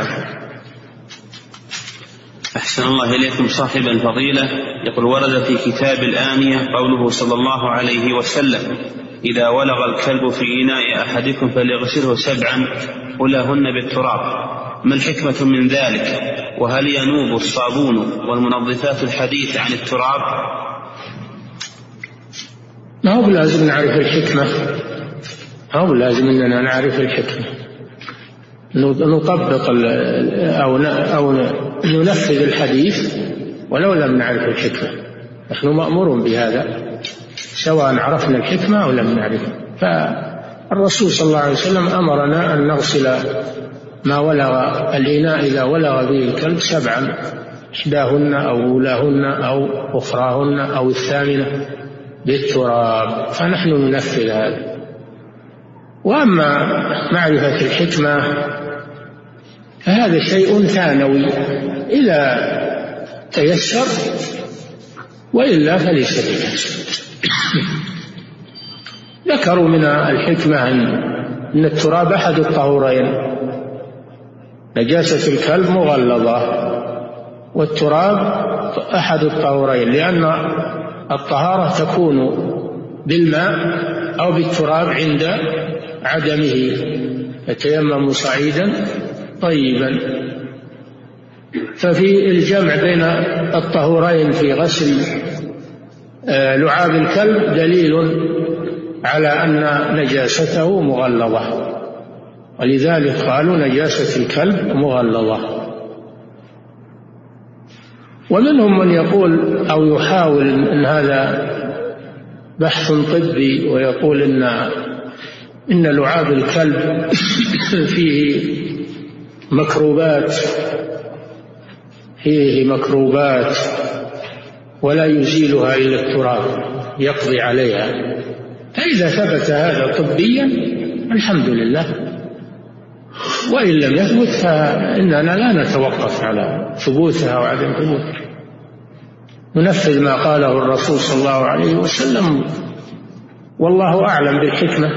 أحسن الله إليكم صاحب الفضيلة. يقول: ورد في كتاب الآنية قوله صلى الله عليه وسلم: إذا ولغ الكلب في إناء أحدكم فليغسله سبعا أولاهن بالتراب. ما الحكمة من ذلك؟ وهل ينوب الصابون والمنظفات الحديث عن التراب؟ ما هو لازم نعرف الحكمة، ما هو لازم أننا نعرف الحكمة، نطبق أو أو ننفذ الحديث ولو لم نعرف الحكمة. نحن مأمور بهذا سواء عرفنا الحكمة أو لم نعرفها. فالرسول صلى الله عليه وسلم أمرنا أن نغسل ما ولغ الإناء إذا ولغ به الكلب سبعا، إحداهن أو أولاهن أو أخراهن أو الثامنة بالتراب، فنحن ننفذ هذا. وأما معرفة الحكمة فهذا شيء ثانوي إذا تيسر، وإلا فليس بيسر. ذكروا من الحكمة أن التراب أحد الطهورين، نجاسة الكلب مغلظة والتراب أحد الطهورين، لأن الطهارة تكون بالماء أو بالتراب عند عدمه، يتيمم صعيدا طيبا. ففي الجمع بين الطهورين في غسل لعاب الكلب دليل على أن نجاسته مغلظة، ولذلك قالوا نجاسة الكلب مغلظة. ومنهم من يقول أو يحاول أن هذا بحث طبي، ويقول إن إن لعاب الكلب فيه مكروبات فيه مكروبات ولا يزيلها إلا التراب يقضي عليها. فإذا ثبت هذا طبيا الحمد لله، وإن لم يثبت فإننا لا نتوقف على ثبوتها وعدم ثبوتها، ننفذ ما قاله الرسول صلى الله عليه وسلم، والله أعلم بالحكمة.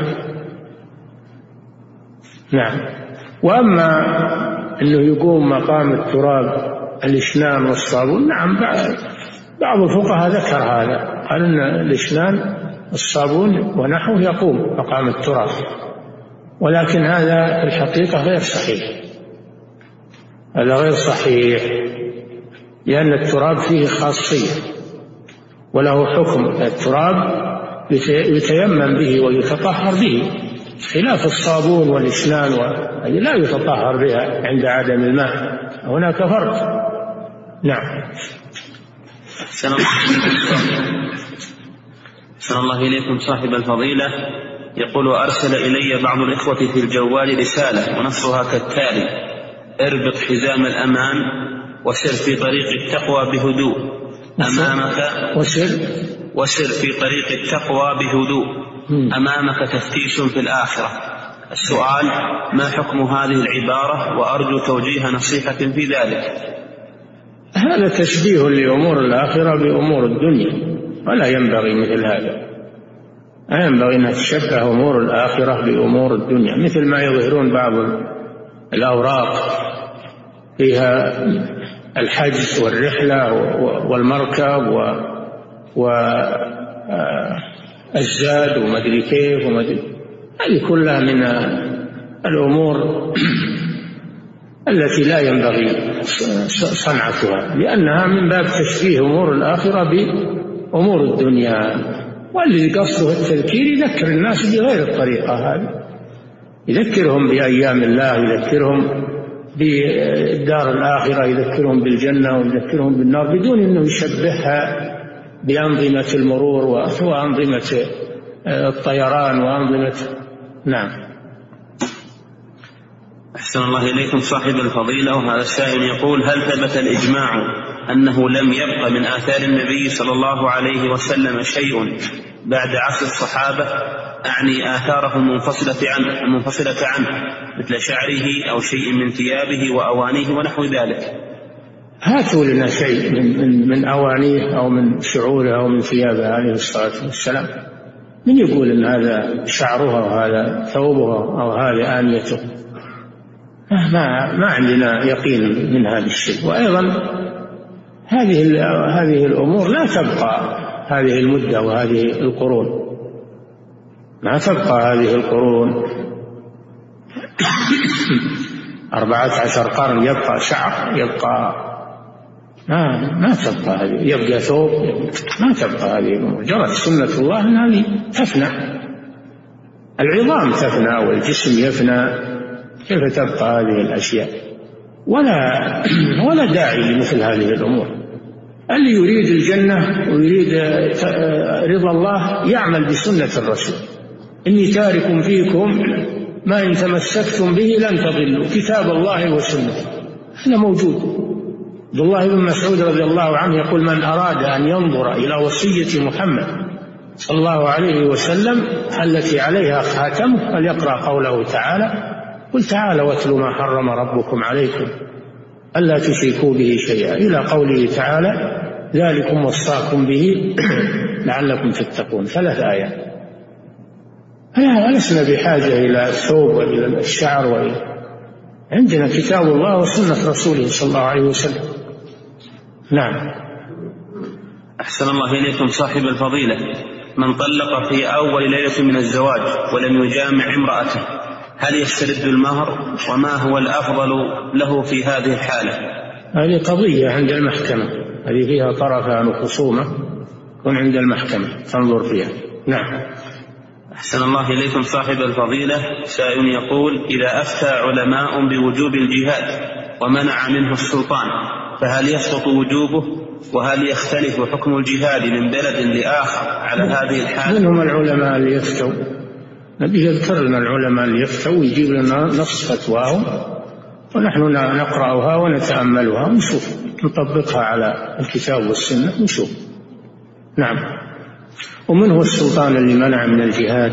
نعم. وأما أنه يقوم مقام التراب الإشنان والصابون، نعم بعض الفقهاء ذكر هذا، قال أن الإشنان الصابون ونحوه يقوم مقام التراب، ولكن هذا في الحقيقة غير صحيح، هذا غير صحيح، لأن التراب فيه خاصية وله حكم. التراب يتيمم به ويتطهر به، خلاف الصابون والإشنان وهذه لا يتطهر بها عند عدم الماء، هناك فرق. نعم. أحسن الله إليكم صاحب الفضيلة، يقول: أرسل إلي بعض الإخوة في الجوال رسالة ونصها كالتالي: اربط حزام الأمان وسر في طريق التقوى بهدوء أمامك وسر وسر في طريق التقوى بهدوء أمامك تفتيش في الآخرة. السؤال: ما حكم هذه العبارة؟ وأرجو توجيه نصيحة في ذلك. هذا تشبيه لأمور الآخرة بأمور الدنيا، ولا ينبغي مثل هذا. لا ينبغي أن تشبه أمور الآخرة بأمور الدنيا، مثل ما يظهرون بعض الأوراق فيها الحجز والرحلة والمركب والزاد ومدري كيف ومدري. هذه كلها من الأمور التي لا ينبغي صنعتها، لأنها من باب تشبيه أمور الآخرة بأمور الدنيا. والذي قصده التذكير يذكر الناس بغير الطريقة هذه، يذكرهم بأيام الله، يذكرهم بالدار الآخرة، يذكرهم بالجنة ويذكرهم بالنار، بدون أنه يشبهها بأنظمة المرور وأنظمة الطيران وأنظمة. نعم. أحسن الله إليكم صاحب الفضيلة، وهذا السائل يقول: هل ثبت الإجماع أنه لم يبق من آثار النبي صلى الله عليه وسلم شيء بعد عصر الصحابة، أعني آثارهم منفصلة عنه, منفصلة عنه مثل شعره أو شيء من ثيابه وأوانيه ونحو ذلك؟ هاتوا لنا شيء من, من, من أوانيه أو من شعوره أو من ثيابه عليه الصلاة والسلام. من يقول أن هذا شعرها وهذا ثوبها أو هذا آنيته؟ ما, ما عندنا يقين من هذا الشيء. وأيضا هذه هذه الأمور لا تبقى هذه المدة وهذه القرون، ما تبقى هذه القرون أربعة عشر قرن يبقى شعر، يبقى ما ما تبقى هذه، يبقى ثوب، ما تبقى هذه الأمور. جرت سنة الله أن هذه تفنى، العظام تفنى والجسم يفنى، كيف تبقى هذه الأشياء؟ ولا ولا داعي لمثل هذه الأمور. اللي يريد الجنة ويريد رضا الله يعمل بسنة الرسول: إني تارك فيكم ما إن تمسكتم به لن تضلوا كتاب الله وسنته. هذا موجود. عبد الله بن مسعود رضي الله عنه يقول: من أراد أن ينظر إلى وصية محمد صلى الله عليه وسلم التي عليها خاتمه فليقرأ قوله تعالى: قل تعالى واتلوا ما حرم ربكم عليكم ألا تشركوا به شيئا، إلى قوله تعالى: ذلكم وصاكم به لعلكم تتقون. ثلاث آيات. لسنا بحاجة إلى الثوب وإلى الشعر وإلى، عندنا كتاب الله وسنة رسوله صلى الله عليه وسلم. نعم. أحسن الله إليكم صاحب الفضيلة، من طلق في أول ليلة من الزواج ولم يجامع امرأته هل يسترد المهر؟ وما هو الأفضل له في هذه الحالة؟ هذه قضية عند المحكمة، هذه فيها طرفان وخصومة، تكون عند المحكمة تنظر فيها. نعم. أحسن الله إليكم صاحب الفضيلة، سائل يقول: إذا أفتى علماء بوجوب الجهاد ومنع منه السلطان فهل يسقط وجوبه؟ وهل يختلف حكم الجهاد من بلد لآخر على هذه الحالة؟ من هم العلماء اللي يفتوا؟ نبي يذكر لنا العلماء اللي يفتوا ويجيب لنا نص فتواهم ونحن نقرأها ونتأملها ونشوف، نطبقها على الكتاب والسنة ونشوف. نعم. ومن هو السلطان اللي منع من الجهاد؟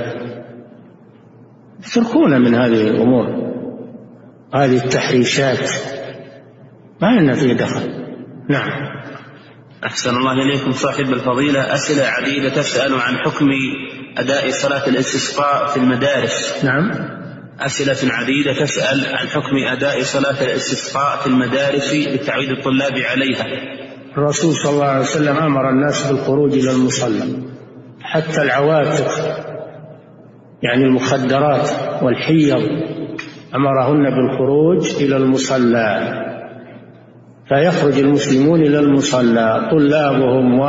اتركونا من هذه الأمور، هذه التحريشات ما لنا فيه دخل. نعم. أحسن الله إليكم صاحب الفضيلة، أسئلة عديدة تسأل عن حكم أداء صلاة الاستسقاء في المدارس. نعم. أسئلة عديدة تسأل عن حكم أداء صلاة الاستسقاء في المدارس لتعويد الطلاب عليها. الرسول صلى الله عليه وسلم أمر الناس بالخروج إلى المصلى، حتى العواتق يعني المخدرات والحيض أمرهن بالخروج إلى المصلى، فيخرج المسلمون إلى المصلى طلابهم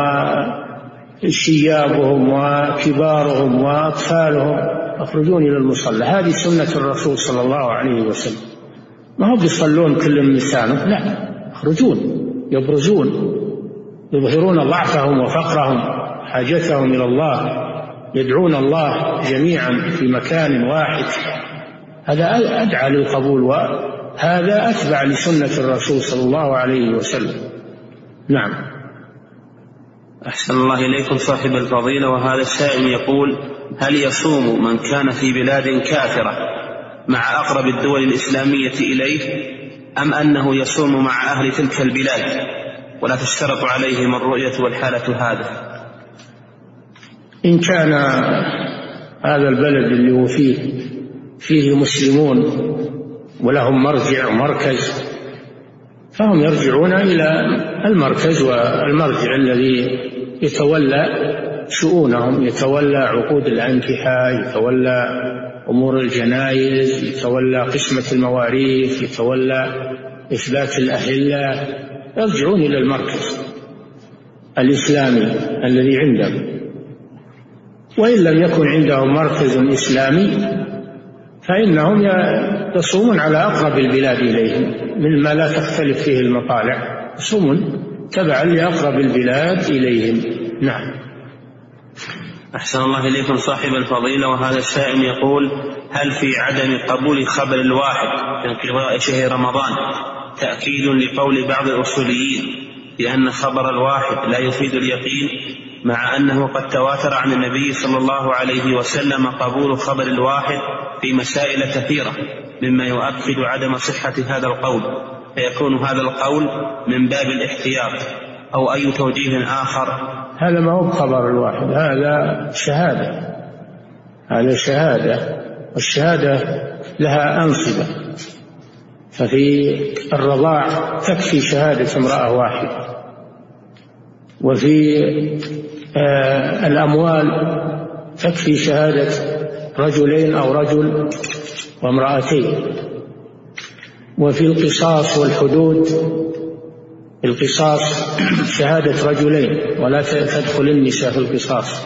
وشيابهم وكبارهم وأطفالهم يخرجون إلى المصلى. هذه سنة الرسول صلى الله عليه وسلم. ما هو بيصلون كل مسانه، لا، يخرجون يبرزون يظهرون ضعفهم وفقرهم، حاجتهم إلى الله، يدعون الله جميعا في مكان واحد، هذا أدعى للقبول، وهذا أتبع لسنة الرسول صلى الله عليه وسلم. نعم. أحسن الله إليكم صاحب الفضيلة. وهذا السائل يقول: هل يصوم من كان في بلاد كافرة مع أقرب الدول الإسلامية إليه، أم أنه يصوم مع أهل تلك البلاد ولا تشترط عليهم الرؤية والحالة هذا؟ إن كان هذا البلد اللي هو فيه فيه مسلمون ولهم مرجع ومركز، فهم يرجعون إلى المركز والمرجع الذي يتولى شؤونهم، يتولى عقود الأنكحة، يتولى أمور الجنائز، يتولى قسمة المواريث، يتولى إثبات الأهلة، يرجعون إلى المركز الإسلامي الذي عندهم. وإن لم يكن عندهم مركز إسلامي فإنهم يصومون على أقرب البلاد إليهم مما لا تختلف فيه المطالع، يصومون تبعا لأقرب البلاد إليهم. نعم. أحسن الله إليكم صاحب الفضيلة. وهذا السائل يقول: هل في عدم قبول خبر الواحد في انقضاء شهر رمضان تأكيد لقول بعض الأصوليين بأن خبر الواحد لا يفيد اليقين، مع أنه قد تواتر عن النبي صلى الله عليه وسلم قبول خبر الواحد في مسائل كثيرة مما يؤكد عدم صحة هذا القول، فيكون هذا القول من باب الاحتياط، أو أي توجيه آخر؟ هذا ما هو خبر الواحد، هذا شهادة، هذا شهادة، والشهادة لها أنصبة. ففي الرضاع تكفي شهادة امرأة واحدة، وفي آه الأموال تكفي شهادة رجلين أو رجل وامرأتين، وفي القصاص والحدود القصاص شهادة رجلين ولا تدخل النساء في القصاص،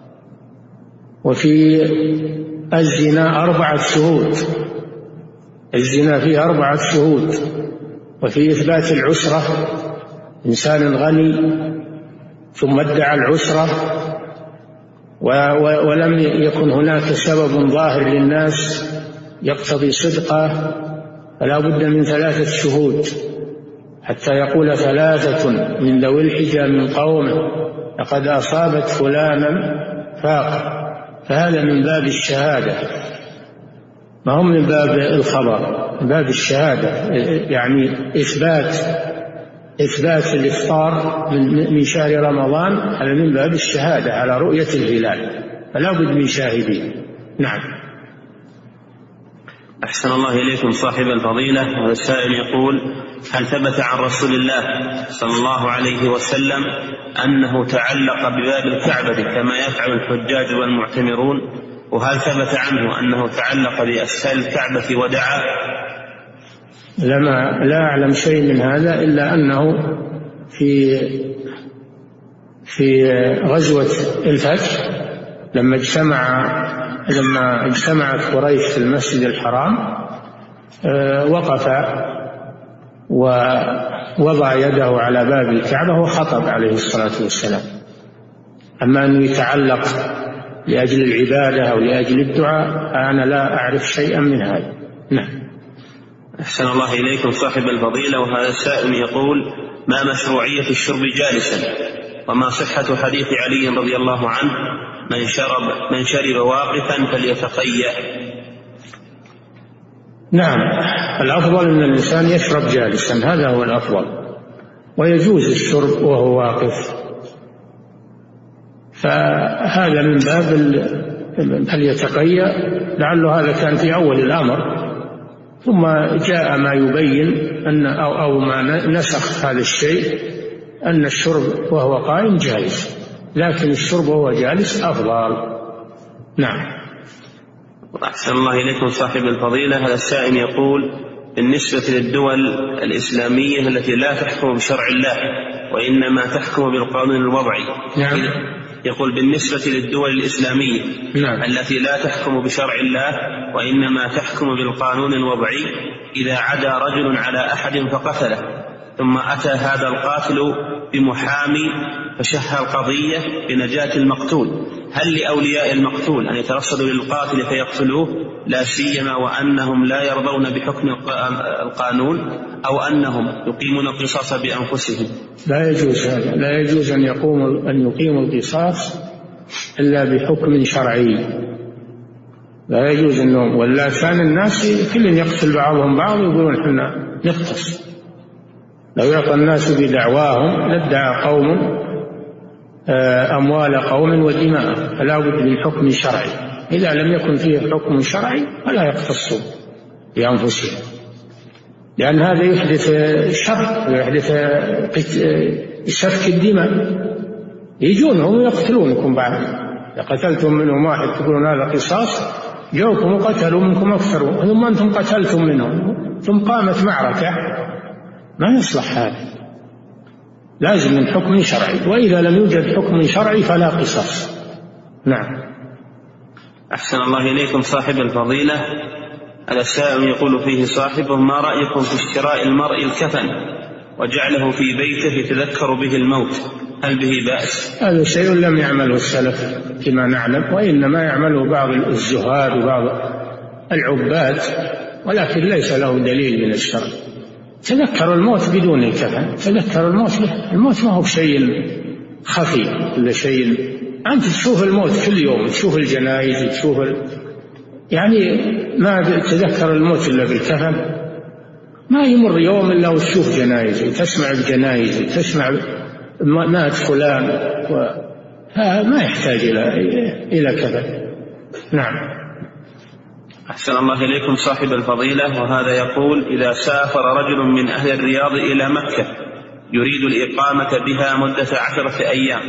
وفي الزنا أربعة شهود، الزنا فيه أربعة شهود، وفي إثبات العسرة إنسان غني ثم ادعى العسرة ولم يكن هناك سبب ظاهر للناس يقتضي صدقه، فلا بد من ثلاثة شهود حتى يقول ثلاثة من ذوي الحجى من قومه لقد أصابت فلانا فاقة، فهذا من باب الشهادة، ما هم من باب الخبر، من باب الشهادة، يعني إثبات إثبات الإفطار من شهر رمضان، هذا من باب الشهادة على رؤية الهلال، فلا بد من شاهدين. نعم. أحسن الله إليكم صاحب الفضيلة. هذا السائل يقول: هل ثبت عن رسول الله صلى الله عليه وسلم أنه تعلق بباب الكعبة كما يفعل الحجاج والمعتمرون؟ وهل ثبت عنه أنه تعلق بأسفل الكعبة ودعا؟ لما لا أعلم شيء من هذا، إلا أنه في في غزوة الفتح لما اجتمع لما اجتمعت قريش في المسجد الحرام وقف ووضع يده على باب الكعبة وخطب عليه الصلاة والسلام. أما أنه يتعلق لأجل العبادة أو لأجل الدعاء أنا لا أعرف شيئا من هذا. نعم. أحسن الله إليكم صاحب الفضيلة. وهذا السائل يقول: ما مشروعية الشرب جالسا، وما صحة حديث علي رضي الله عنه من شرب من شرب واقفا فليتقيأ؟ نعم، الأفضل أن الإنسان يشرب جالسا، هذا هو الأفضل، ويجوز الشرب وهو واقف، فهذا من باب فليتقيأ، لعله هذا كان في أول الأمر، ثم جاء ما يبين أن أو, أو ما نسخ هذا الشيء أن الشرب وهو قائم جائز، لكن الشرب وهو جالس أفضل. نعم. أحسن الله إليكم صاحب الفضيلة. هذا السائل يقول: بالنسبة للدول الإسلامية التي لا تحكم بشرع الله وإنما تحكم بالقانون الوضعي. نعم. يقول: بالنسبة للدول الإسلامية نعم. التي لا تحكم بشرع الله وإنما تحكم بالقانون الوضعي، إذا عدا رجل على أحد فقتله ثم أتى هذا القاتل بمحامي فشهر القضية بنجاة المقتول، هل لأولياء المقتول أن يترصدوا للقاتل فيقتلوه لا سيما وأنهم لا يرضون بحكم القانون، أو أنهم يقيمون القصاص بأنفسهم؟ لا يجوز هذا، لا يجوز أن يقوموا أن يقيموا القصاص إلا بحكم شرعي، لا يجوز أنهم، ولا كان الناس كل يقتل بعضهم بعض ويقولون إحنا نقتص. لو يعطى الناس بدعواهم لادعى قوم أموال قوم ودماء، فلا بد من حكم شرعي. إذا لم يكن فيه حكم شرعي فلا يقتصوا بأنفسهم، لأن هذا يحدث شر ويحدث سفك الدماء. يجونهم ويقتلونكم بعد، إذا قتلتم منهم واحد تقولون هذا قصاص، جاءوكم وقتلوا منكم أكثر، ثم أنتم قتلتم منهم، ثم قامت معركة، ما يصلح هذا، لازم من حكم شرعي، وإذا لم يوجد حكم شرعي فلا قصاص. نعم. أحسن الله إليكم صاحب الفضيلة، السائل يقول فيه صاحبه: ما رأيكم في اشتراء المرء الكفن وجعله في بيته يتذكر به الموت، هل به بأس؟ هذا شيء لم يعمله السلف كما نعلم، وإنما يعمله بعض الزهاد وبعض العباد، ولكن ليس له دليل من الشرع. تذكر الموت بدون الكفن، تذكر الموت، الموت ما هو شيء خفي ولا شيء، أنت تشوف الموت كل يوم، تشوف الجنائز، تشوف ال... يعني ما تذكر الموت إلا بالكفن، ما يمر يوم إلا وتشوف جنائز وتسمع الجنائز وتسمع مات فلان، ما يحتاج إلى إلى كفن. نعم. أحسن الله إليكم صاحب الفضيلة، وهذا يقول: إذا سافر رجل من أهل الرياض إلى مكة يريد الإقامة بها مدة عشرة أيام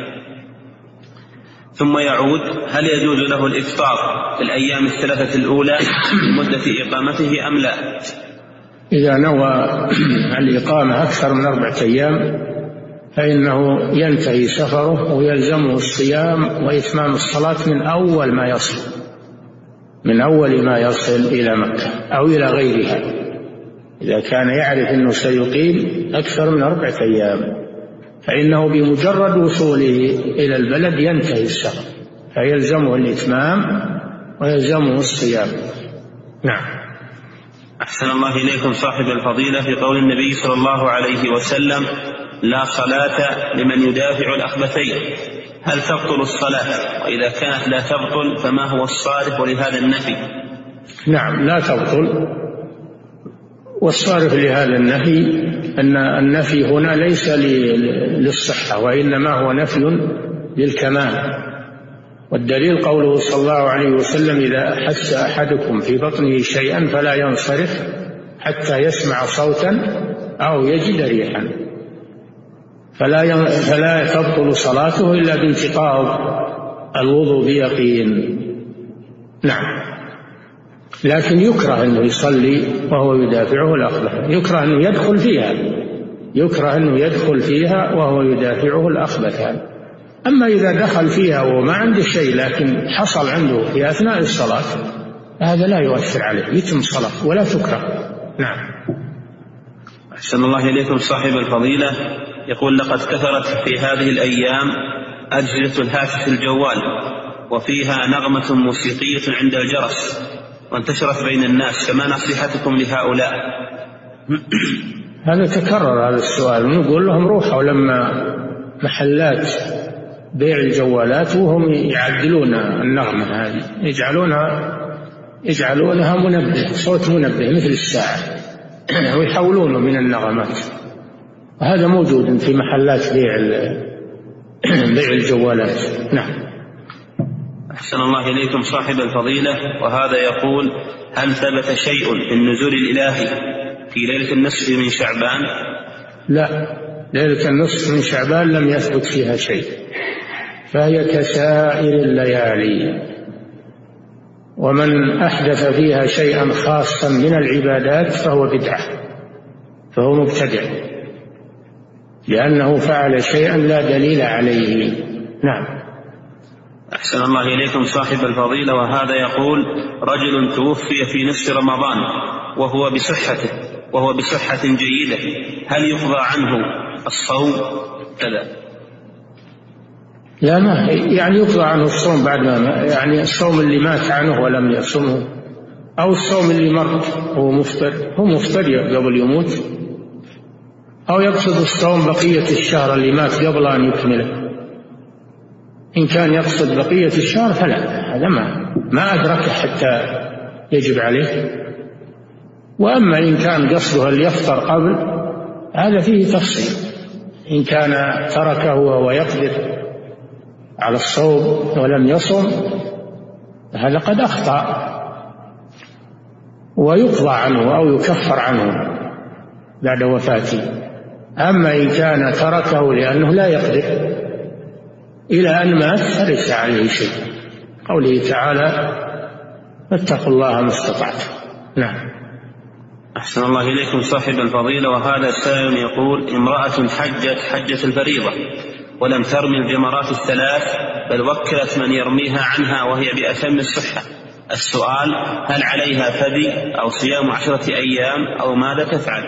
ثم يعود، هل يجوز له الإفطار في الأيام الثلاثة الأولى لمدة إقامته أم لا؟ إذا نوى الإقامة أكثر من أربعة أيام فإنه ينتهي سفره ويلزمه الصيام وإتمام الصلاة من أول ما يصل من أول ما يصل إلى مكة أو إلى غيرها، إذا كان يعرف أنه سيقيم أكثر من أربعة أيام فإنه بمجرد وصوله إلى البلد ينتهي السفر، فيلزمه الإتمام ويلزمه الصيام. نعم. أحسن الله إليكم صاحب الفضيلة، في قول النبي صلى الله عليه وسلم: لا صلاة لمن يدافع الأخبثين، هل تبطل الصلاة؟ وإذا كانت لا تبطل فما هو الصارف لهذا النفي؟ نعم لا تبطل، والصارف لهذا النهي أن النفي هنا ليس للصحة وإنما هو نفي للكمال، والدليل قوله صلى الله عليه وسلم: إذا أحس أحدكم في بطنه شيئا فلا ينصرف حتى يسمع صوتا أو يجد ريحا، فلا فلا تبطل صلاته إلا بانتقاض الوضوء بيقين. نعم. لكن يكره أنه يصلي وهو يدافعه الأخبث، يكره أنه يدخل فيها، يكره أنه يدخل فيها وهو يدافعه الأخبث. أما إذا دخل فيها وما عنده شيء لكن حصل عنده في أثناء الصلاة هذا لا يؤثر عليه، يتم صلاة ولا تكره. نعم. أحسن الله إليكم صاحب الفضيلة، يقول: لقد كثرت في هذه الأيام أجهزة الهاتف الجوال وفيها نغمة موسيقية عند الجرس وانتشرت بين الناس، فما نصيحتكم لهؤلاء؟ هذا تكرر هذا السؤال، ونقول لهم روحوا لما محلات بيع الجوالات وهم يعدلون النغمة هذه، يجعلونها يجعلونها منبه، صوت منبه مثل الساعة ويحولونه من النغمات، وهذا موجود في محلات بيع بيع الجوالات. نعم. أحسن الله إليكم صاحب الفضيلة، وهذا يقول: هل ثبت شيء في النزول الإلهي في ليلة النصف من شعبان؟ لا، ليلة النصف من شعبان لم يثبت فيها شيء، فهي كسائر الليالي، ومن أحدث فيها شيئا خاصا من العبادات فهو بدعة، فهو مبتدع، لأنه فعل شيئا لا دليل عليه. نعم. أحسن الله إليكم صاحب الفضيلة، وهذا يقول: رجل توفي في نصف رمضان وهو بصحته وهو بصحة جيدة، هل يقضى عنه الصوم كذا. لا ما يعني يقضى عنه الصوم بعد ما يعني الصوم اللي مات عنه ولم يصومه، أو الصوم اللي مر هو مفطر هو مفطر قبل يموت، أو يقصد الصوم بقية الشهر اللي مات قبل أن يكمله. إن كان يقصد بقية الشهر فلا، هذا ما ما أدركه حتى يجب عليه. وأما إن كان قصده اللي يفطر قبل، هذا فيه تفصيل. إن كان تركه وهو يقدر على الصوم ولم يصم، هذا قد أخطأ ويقضى عنه أو يكفر عنه بعد وفاته. أما إن كان تركه لأنه لا يقدر إلى أن مات فليس عليه شيء. قوله تعالى: فاتقوا الله ما استطعتم. نعم. أحسن الله إليكم صاحب الفضيلة. وهذا سائل يقول: امرأة حجت حجة الفريضة ولم ترمي الجمرات الثلاث، بل وكلت من يرميها عنها وهي بأتم الصحة. السؤال: هل عليها فدي أو صيام عشرة أيام أو ماذا تفعل؟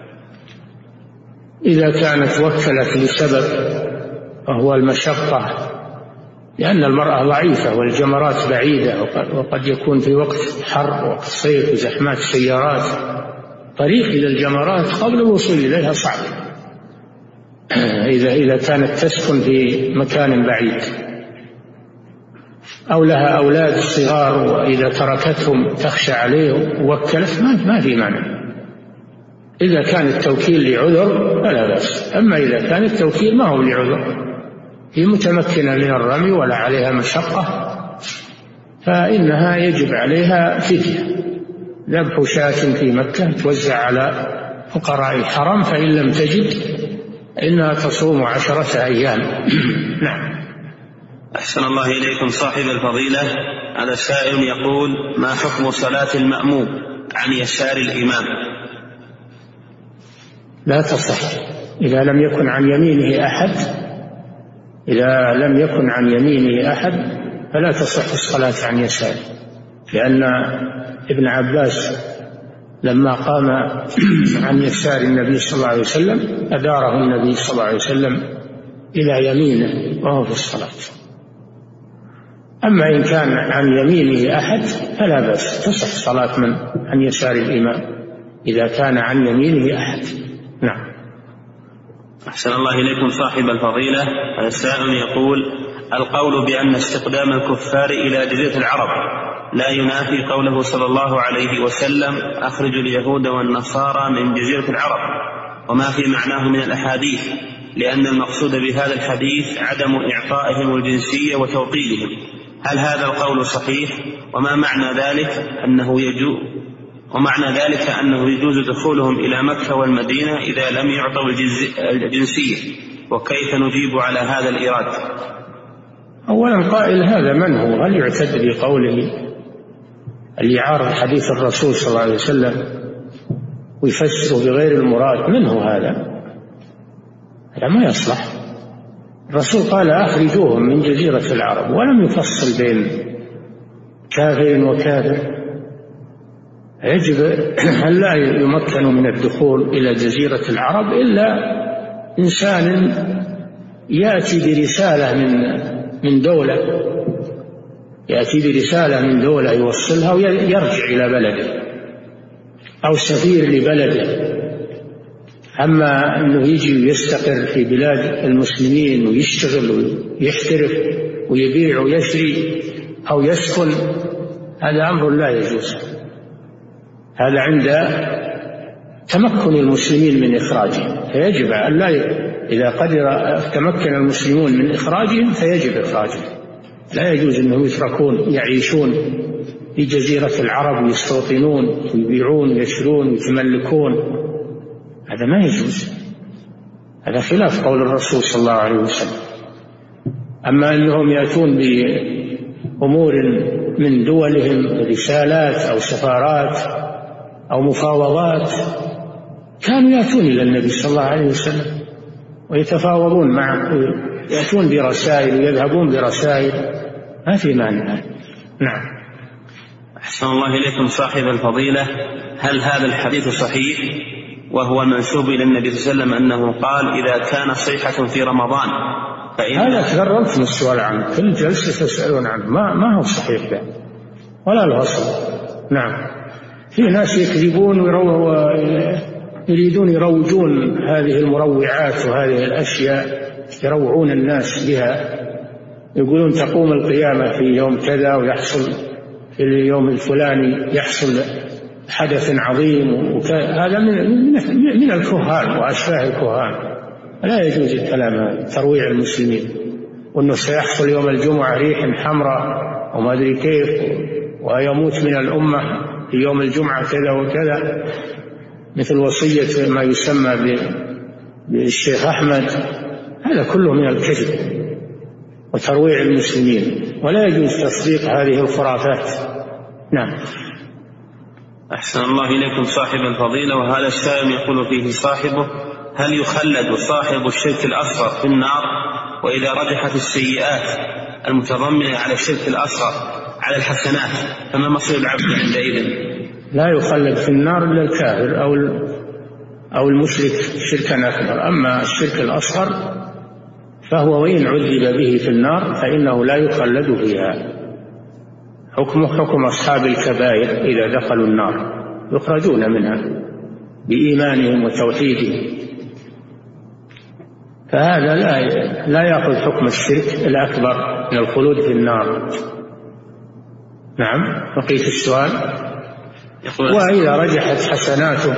إذا كانت وكلت لسبب وهو المشقة، لأن المرأة ضعيفة والجمرات بعيدة، وقد يكون في وقت حر وقت صيف وزحمات السيارات، طريق إلى الجمرات قبل الوصول إليها صعب إذا إذا كانت تسكن في مكان بعيد، أو لها أولاد صغار وإذا تركتهم تخشى عليه ووكلت ما في مانع. إذا كان التوكيل لعذر فلا بأس، أما إذا كان التوكيل ما هو لعذر، هي متمكنة من الرمي ولا عليها مشقة، فإنها يجب عليها فدية، ذبح شاة في مكة توزع على فقراء الحرم، فإن لم تجد إنها تصوم عشرة أيام. نعم. أحسن الله إليكم صاحب الفضيلة. هذا سائل يقول: ما حكم صلاة المأموم عن يسار الإمام؟ لا تصح إذا لم يكن عن يمينه أحد، إذا لم يكن عن يمينه أحد فلا تصح الصلاة عن يساره، لأن ابن عباس لما قام عن يسار النبي صلى الله عليه وسلم أداره النبي صلى الله عليه وسلم إلى يمينه وهو في الصلاة. أما إن كان عن يمينه أحد فلا بأس، تصح صلاة من عن يسار الإمام إذا كان عن يمينه أحد. نعم. أحسن الله إليكم صاحب الفضيلة. السائل يقول: القول بأن استقدام الكفار إلى جزيرة العرب لا ينافي قوله صلى الله عليه وسلم: أخرجوا اليهود والنصارى من جزيرة العرب، وما في معناه من الأحاديث، لأن المقصود بهذا الحديث عدم إعطائهم الجنسية وتوطيدهم. هل هذا القول صحيح؟ وما معنى ذلك أنه يجوز ومعنى ذلك أنه يجوز دخولهم إلى مكة والمدينة إذا لم يعطوا الجنسية؟ وكيف نجيب على هذا الإيراد؟ أولا قائل هذا من هو؟ هل يعتد بقوله اللي يعارض حديث الرسول صلى الله عليه وسلم ويفسره بغير المراد؟ من هو هذا؟ هذا ما يصلح. الرسول قال: أخرجوهم من جزيرة العرب، ولم يفصل بين كافر وكافر. يجب أن لا يمكنوا من الدخول إلى جزيرة العرب إلا إنسان يأتي برسالة من من دولة يأتي برسالة من دولة يوصلها ويرجع إلى بلده، أو سفير لبلده. أما أنه يجي ويستقر في بلاد المسلمين ويشتغل ويحترف ويبيع ويشري أو يسكن، هذا أمر لا يجوز. هذا عند تمكن المسلمين من إخراجهم، فيجب أن لا ي... إذا قدر تمكن المسلمون من إخراجهم فيجب إخراجهم. لا يجوز أنهم يتركون يعيشون في جزيرة العرب ويستوطنون ويبيعون ويشرون ويتملكون، هذا ما يجوز. هذا خلاف قول الرسول صلى الله عليه وسلم. أما أنهم يأتون بأمور من دولهم، رسالات أو سفارات أو مفاوضات، كانوا يأتون إلى النبي صلى الله عليه وسلم ويتفاوضون معه، يأتون برسائل ويذهبون برسائل، ما في مانع. نعم. أحسن الله إليكم صاحب الفضيلة. هل هذا الحديث صحيح وهو المنسوب إلى النبي صلى الله عليه وسلم أنه قال إذا كان صيحة في رمضان فإن هذا تكررت من السؤال عنه، كل جلسة تسألون عنه، ما, ما هو صحيح ده ولا له أصل. نعم، في ناس يكذبون ويريدون يروجون هذه المروعات وهذه الأشياء، يروعون الناس بها، يقولون تقوم القيامة في يوم كذا ويحصل في اليوم الفلاني يحصل حدث عظيم، هذا من, من الكهان وأشباه الكهان، لا يجوز الكلام هذا، ترويع المسلمين، وأنه سيحصل يوم الجمعة ريح حمراء وما أدري كيف، ويموت من الأمة في يوم الجمعة كذا وكذا، مثل وصية ما يسمى بالشيخ أحمد، هذا كله من الكذب وترويع المسلمين، ولا يجوز تصديق هذه الخرافات. نعم. أحسن الله إليكم صاحب الفضيلة. وهذا السائل يقول فيه صاحبه: هل يخلد صاحب الشرك الأصغر في النار؟ وإذا رجحت السيئات المتضمنة على الشرك الأصغر على الحسنات فما مصير العبد عندئذ؟ لا يخلد في النار إلا الكافر أو أو المشرك شركا أكبر. أما الشرك الأصغر فهو وإن عذب به في النار فإنه لا يخلد فيها، حكمه حكم أصحاب الكبائر إذا دخلوا النار يخرجون منها بإيمانهم وتوحيدهم، فهذا لا لا يأخذ حكم الشرك الأكبر من الخلود في النار. نعم. بقيت السؤال. وإذا رجحت حسناته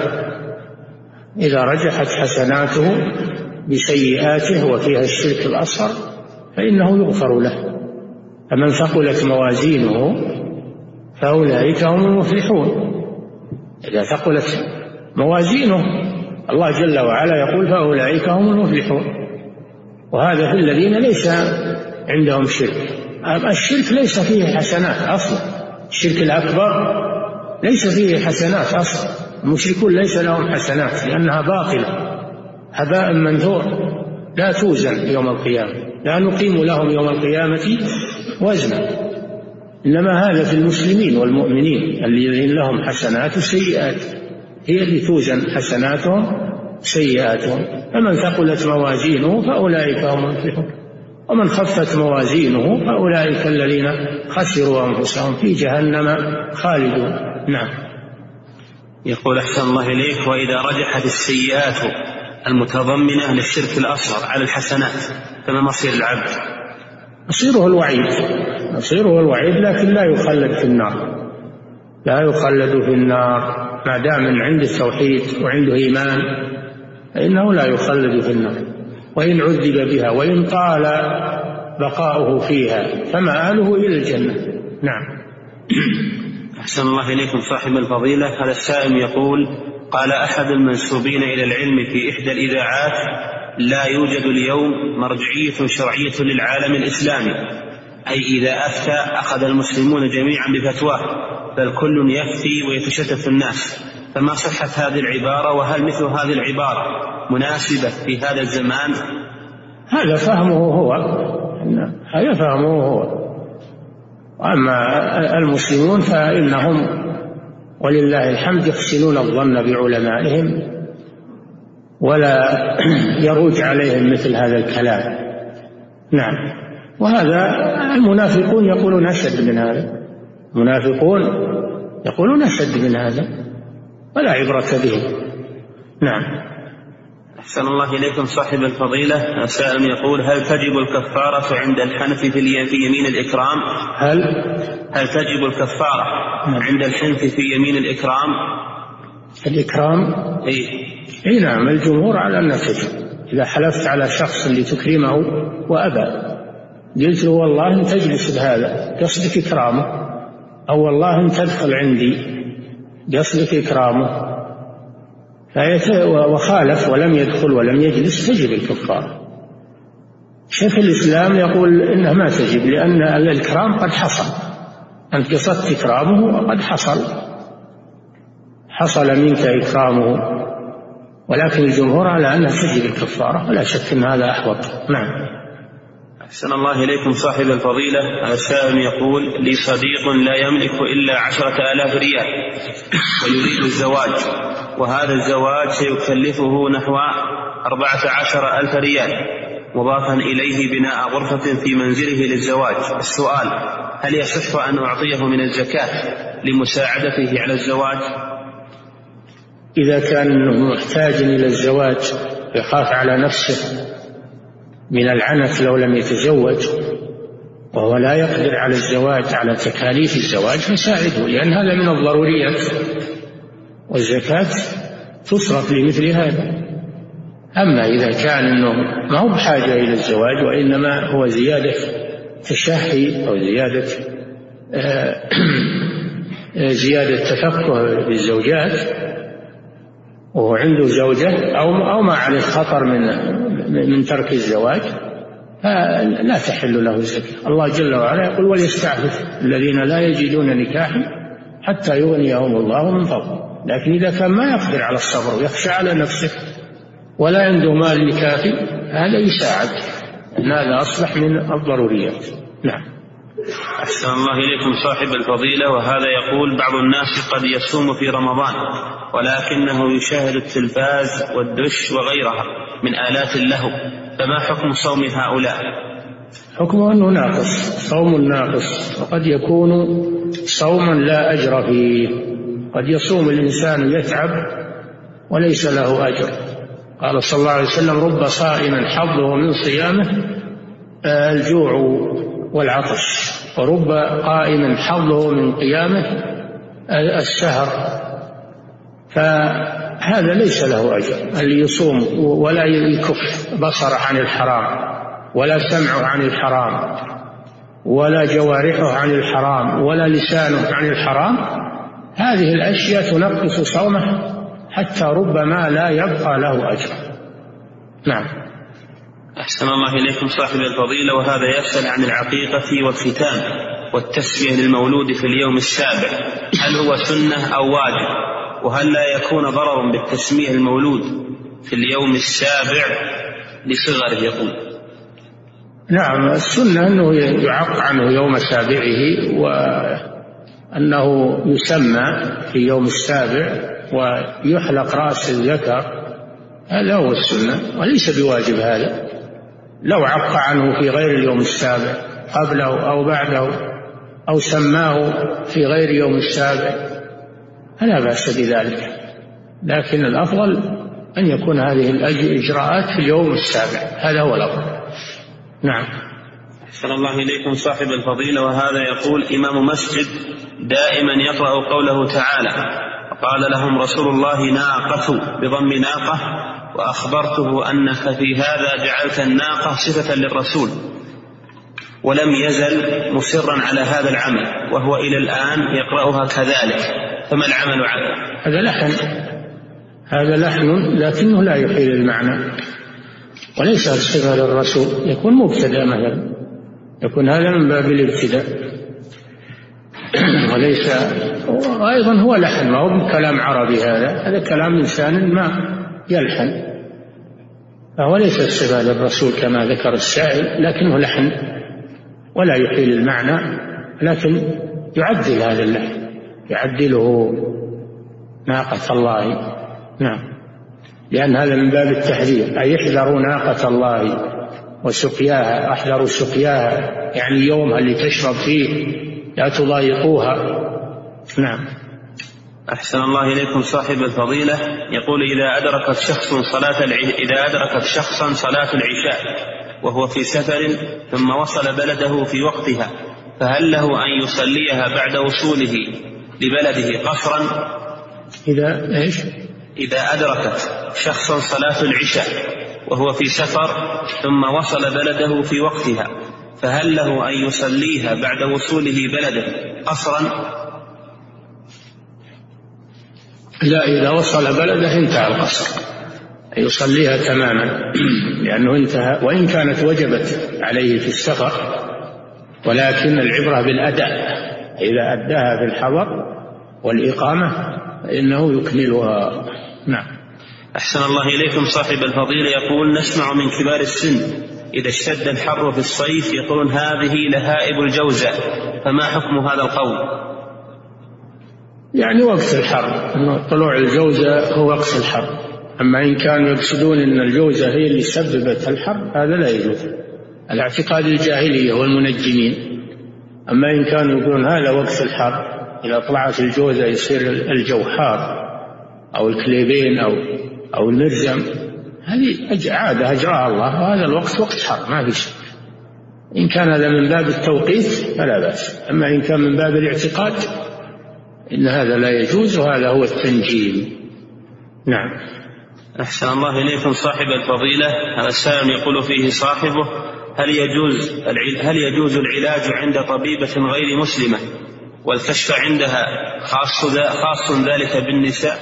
إذا رجحت حسناته بسيئاته وفيها الشرك الأصغر فإنه يغفر له، فمن ثقلت موازينه فأولئك هم المفلحون. إذا ثقلت موازينه الله جل وعلا يقول فأولئك هم المفلحون، وهذا في الذين ليس عندهم شرك. الشرك ليس فيه حسنات أصلا، الشرك الأكبر ليس فيه حسنات أصلا، المشركون ليس لهم حسنات لأنها باطلة هباء منثور لا توزن يوم القيامة، لا نقيم لهم يوم القيامة وزنا، إنما هذا في المسلمين والمؤمنين الذين لهم حسنات وسيئات، هي اللي توزن حسناتهم سيئاتهم، فمن ثقلت موازينه فأولئك هم المفلحون، ومن خفت موازينه فأولئك الذين خسروا أنفسهم في جهنم خالدون. نعم. يقول أحسن الله إليك: وإذا رجحت السيئات المتضمنة للشرك الأصغر على الحسنات فما مصير العبد؟ مصيره الوعيد، مصيره الوعيد، لكن لا يخلد في النار، لا يخلد في النار ما دام عنده توحيد وعنده إيمان فإنه لا يخلد في النار، وإن عذب بها وإن طال بقاؤه فيها فمآله إلى الجنة. نعم. أحسن الله إليكم صاحب الفضيلة. هذا السائل يقول: قال أحد المنسوبين إلى العلم في إحدى الإذاعات: لا يوجد اليوم مرجعية شرعية للعالم الإسلامي، أي إذا أفتى أخذ المسلمون جميعا بفتواه، بل كل يفتي ويتشتت الناس، فما صحة هذه العبارة؟ وهل مثل هذه العبارة مناسبة في هذا الزمان؟ هذا فهمه هو، هذا فهمه هو. أما المسلمون فإنهم ولله الحمد يحسنون الظن بعلمائهم ولا يروج عليهم مثل هذا الكلام. نعم. وهذا المنافقون يقولون أشد من هذا، المنافقون يقولون أشد من هذا ولا عبرة بهم. نعم. أحسن الله إليكم صاحب الفضيلة. سائل يقول: هل تجب الكفارة عند الحنث في يمين الإكرام؟ هل هل تجب الكفارة عند الحنث في يمين الإكرام؟ الإكرام؟ إيه؟ إيه نعم، الجمهور على أنها تجب. إذا حلفت على شخص لتكرمه وأبى، قلت له والله أن تجلس بهذا قصدك إكرامه، أو والله أن تدخل عندي قصدك إكرامه، وخالف ولم يدخل ولم يجلس، تجب الكفارة. شيخ الإسلام يقول إنها ما تجب لأن الإكرام قد حصل، أنت قصدت إكرامه وقد حصل حصل منك إكرامه، ولكن الجمهور على أنها تجب الكفارة، ولا شك أن هذا أحوط. نعم. أحسن الله إليكم صاحب الفضيلة. السائل يقول: لي صديق لا يملك إلا عشرة آلاف ريال ويريد الزواج، وهذا الزواج سيكلفه نحو أربعة عشر ألف ريال مضافا إليه بناء غرفة في منزله للزواج. السؤال: هل يصح أن أعطيه من الزكاة لمساعدته على الزواج؟ إذا كان محتاج إلى الزواج يخاف على نفسه من العنت لو لم يتزوج وهو لا يقدر على الزواج على تكاليف الزواج فساعده، لأن هذا من الضروريات والزكاة تصرف لمثل هذا. أما إذا كان أنه ما هو بحاجة إلى الزواج وإنما هو زيادة تشهي أو زيادة زيادة تفقه بالزوجات وهو عنده زوجة أو أو ما عليه خطر من من ترك الزواج فلا تحل له الزكاة. الله جل وعلا يقول: وليستعفف الذين لا يجدون نكاحا حتى يغنيهم الله من فضله. لكن إذا كان ما يقدر على الصبر ويخشى على نفسه ولا عنده مال كافي هذا يساعد، أن هذا أصبح من الضروريات. نعم. أحسن الله إليكم صاحب الفضيلة، وهذا يقول: بعض الناس قد يصوم في رمضان ولكنه يشاهد التلفاز والدش وغيرها من آلات اللهو، فما حكم صوم هؤلاء؟ حكمه أنه ناقص، صوم ناقص، وقد يكون صوما لا أجر فيه. قد يصوم الإنسان يتعب وليس له أجر. قال صلى الله عليه وسلم: رب صائم حظه من صيامه الجوع والعطش، ورب قائم حظه من قيامه السهر. فهذا ليس له أجر، اللي يصوم ولا يكف بصره عن الحرام ولا سمعه عن الحرام ولا جوارحه عن الحرام ولا لسانه عن الحرام، هذه الأشياء تنقص صومه حتى ربما لا يبقى له أجر. نعم. أحسن الله إليكم صاحب الفضيلة، وهذا يسأل عن العقيقة والختان والتسمية للمولود في اليوم السابع، هل هو سنة أو واجب؟ وهل لا يكون ضرر بالتسمية المولود في اليوم السابع لصغره؟ يقول. نعم، السنة أنه يعق عنه يوم سابعه وأنه يسمى في يوم السابع ويحلق رأس الذكر، هذا هو السنة وليس بواجب. هذا لو عق عنه في غير اليوم السابع قبله أو بعده أو سماه في غير يوم السابع فلا بأس بذلك، لكن الأفضل أن يكون هذه الإجراءات في اليوم السابع، هذا هو الأفضل. نعم. أحسن الله إليكم صاحب الفضيلة، وهذا يقول: إمام مسجد دائما يقرأ قوله تعالى: قال لهم رسول الله ناقة بضم ناقة، وأخبرته أنك في هذا جعلت الناقة صفة للرسول، ولم يزل مصرا على هذا العمل وهو إلى الآن يقرأها كذلك، فما العمل عليه؟ هذا لحن، هذا لحن لكنه لا يحيل المعنى وليس صفة للرسول، يكون مبتدأ مثلا، يكون هذا من باب الابتداء وليس. وأيضا هو لحن، ما هو كلام عربي، هذا هذا كلام إنسان ما يلحن، فهو ليس صفة للرسول كما ذكر السائل، لكنه لحن ولا يحيل المعنى، لكن يعدل هذا اللحن، يعدله ناقة الله. نعم، لأن هذا من باب التحذير، أي احذروا ناقة الله وسقياها، احذروا سقياها يعني يومها اللي تشرب فيه لا تضايقوها. نعم. أحسن الله إليكم صاحب الفضيلة، يقول: إذا أدركت شخص صلاة الع... إذا أدركت شخصا صلاة العشاء وهو في سفر ثم وصل بلده في وقتها، فهل له أن يصليها بعد وصوله لبلده قصرا؟ إذا إيش؟ إذا أدركت شخصا صلاة العشاء وهو في سفر ثم وصل بلده في وقتها، فهل له أن يصليها بعد وصوله بلده قصرا؟ لا، إذا وصل بلده انتهى القصر، يصليها تماما لأنه انتهى، وإن كانت وجبت عليه في السفر، ولكن العبرة بالأداء، إذا أداها في الحضر والإقامة فإنه يكملها. نعم. أحسن الله إليكم صاحب الفضيلة، يقول: نسمع من كبار السن إذا اشتد الحر في الصيف يقولون هذه لهائب الجوزاء، فما حكم هذا القول؟ يعني وقت الحر، إنه طلوع الجوزة هو وقت الحر. أما إن كانوا يقصدون أن الجوزة هي اللي سببت الحر هذا لا يجوز، الاعتقاد الجاهلية والمنجمين. أما إن كانوا يقولون هذا وقت الحر، إذا طلعت الجوزة يصير الجو حار، أو الكليبين أو أو المرزم، هذه عادة أجراها الله، وهذا الوقت وقت حر ما في شيء. إن كان هذا من باب التوقيت فلا بأس، أما إن كان من باب الاعتقاد إن هذا لا يجوز، وهذا هو التنجيم. نعم. أحسن الله إليكم صاحب الفضيلة. هذا السائل يقول فيه صاحبه: هل يجوز هل يجوز العلاج عند طبيبة غير مسلمة والكشف عندها خاص خاص ذلك بالنساء؟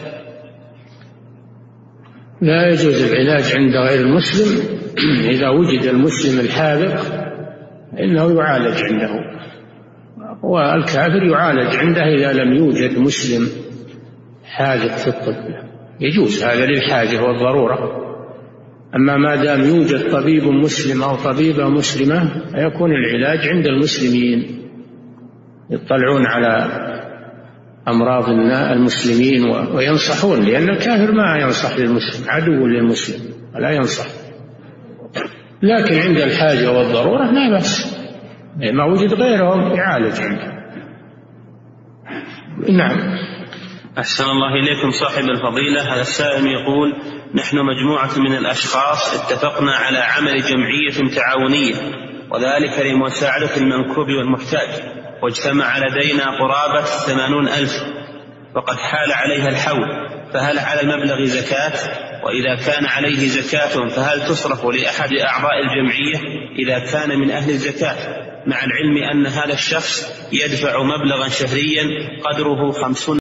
لا يجوز العلاج عند غير المسلم. إذا وجد المسلم الحاذق إنه يعالج عنده، والكافر يعالج عنده إذا لم يوجد مسلم حاذق في الطب، يجوز هذا للحاجة والضرورة. أما ما دام يوجد طبيب مسلم أو طبيبة مسلمة يكون العلاج عند المسلمين، يطلعون على أمراض المسلمين وينصحون، لأن الكافر ما ينصح للمسلم، عدو للمسلم ولا ينصح. لكن عند الحاجة والضرورة لا بأس، ما وجد غيرهم يعالج عنده. نعم. أحسن الله إليكم صاحب الفضيلة. هذا السائل يقول: نحن مجموعة من الأشخاص اتفقنا على عمل جمعية تعاونية، وذلك لمساعدة المنكوب والمحتاج، واجتمع لدينا قرابة ثمانون ألف، وقد حال عليها الحول، فهل على المبلغ زكاة؟ وإذا كان عليه زكاة فهل تصرف لأحد أعضاء الجمعية إذا كان من أهل الزكاة، مع العلم أن هذا الشخص يدفع مبلغا شهريا قدره خمسون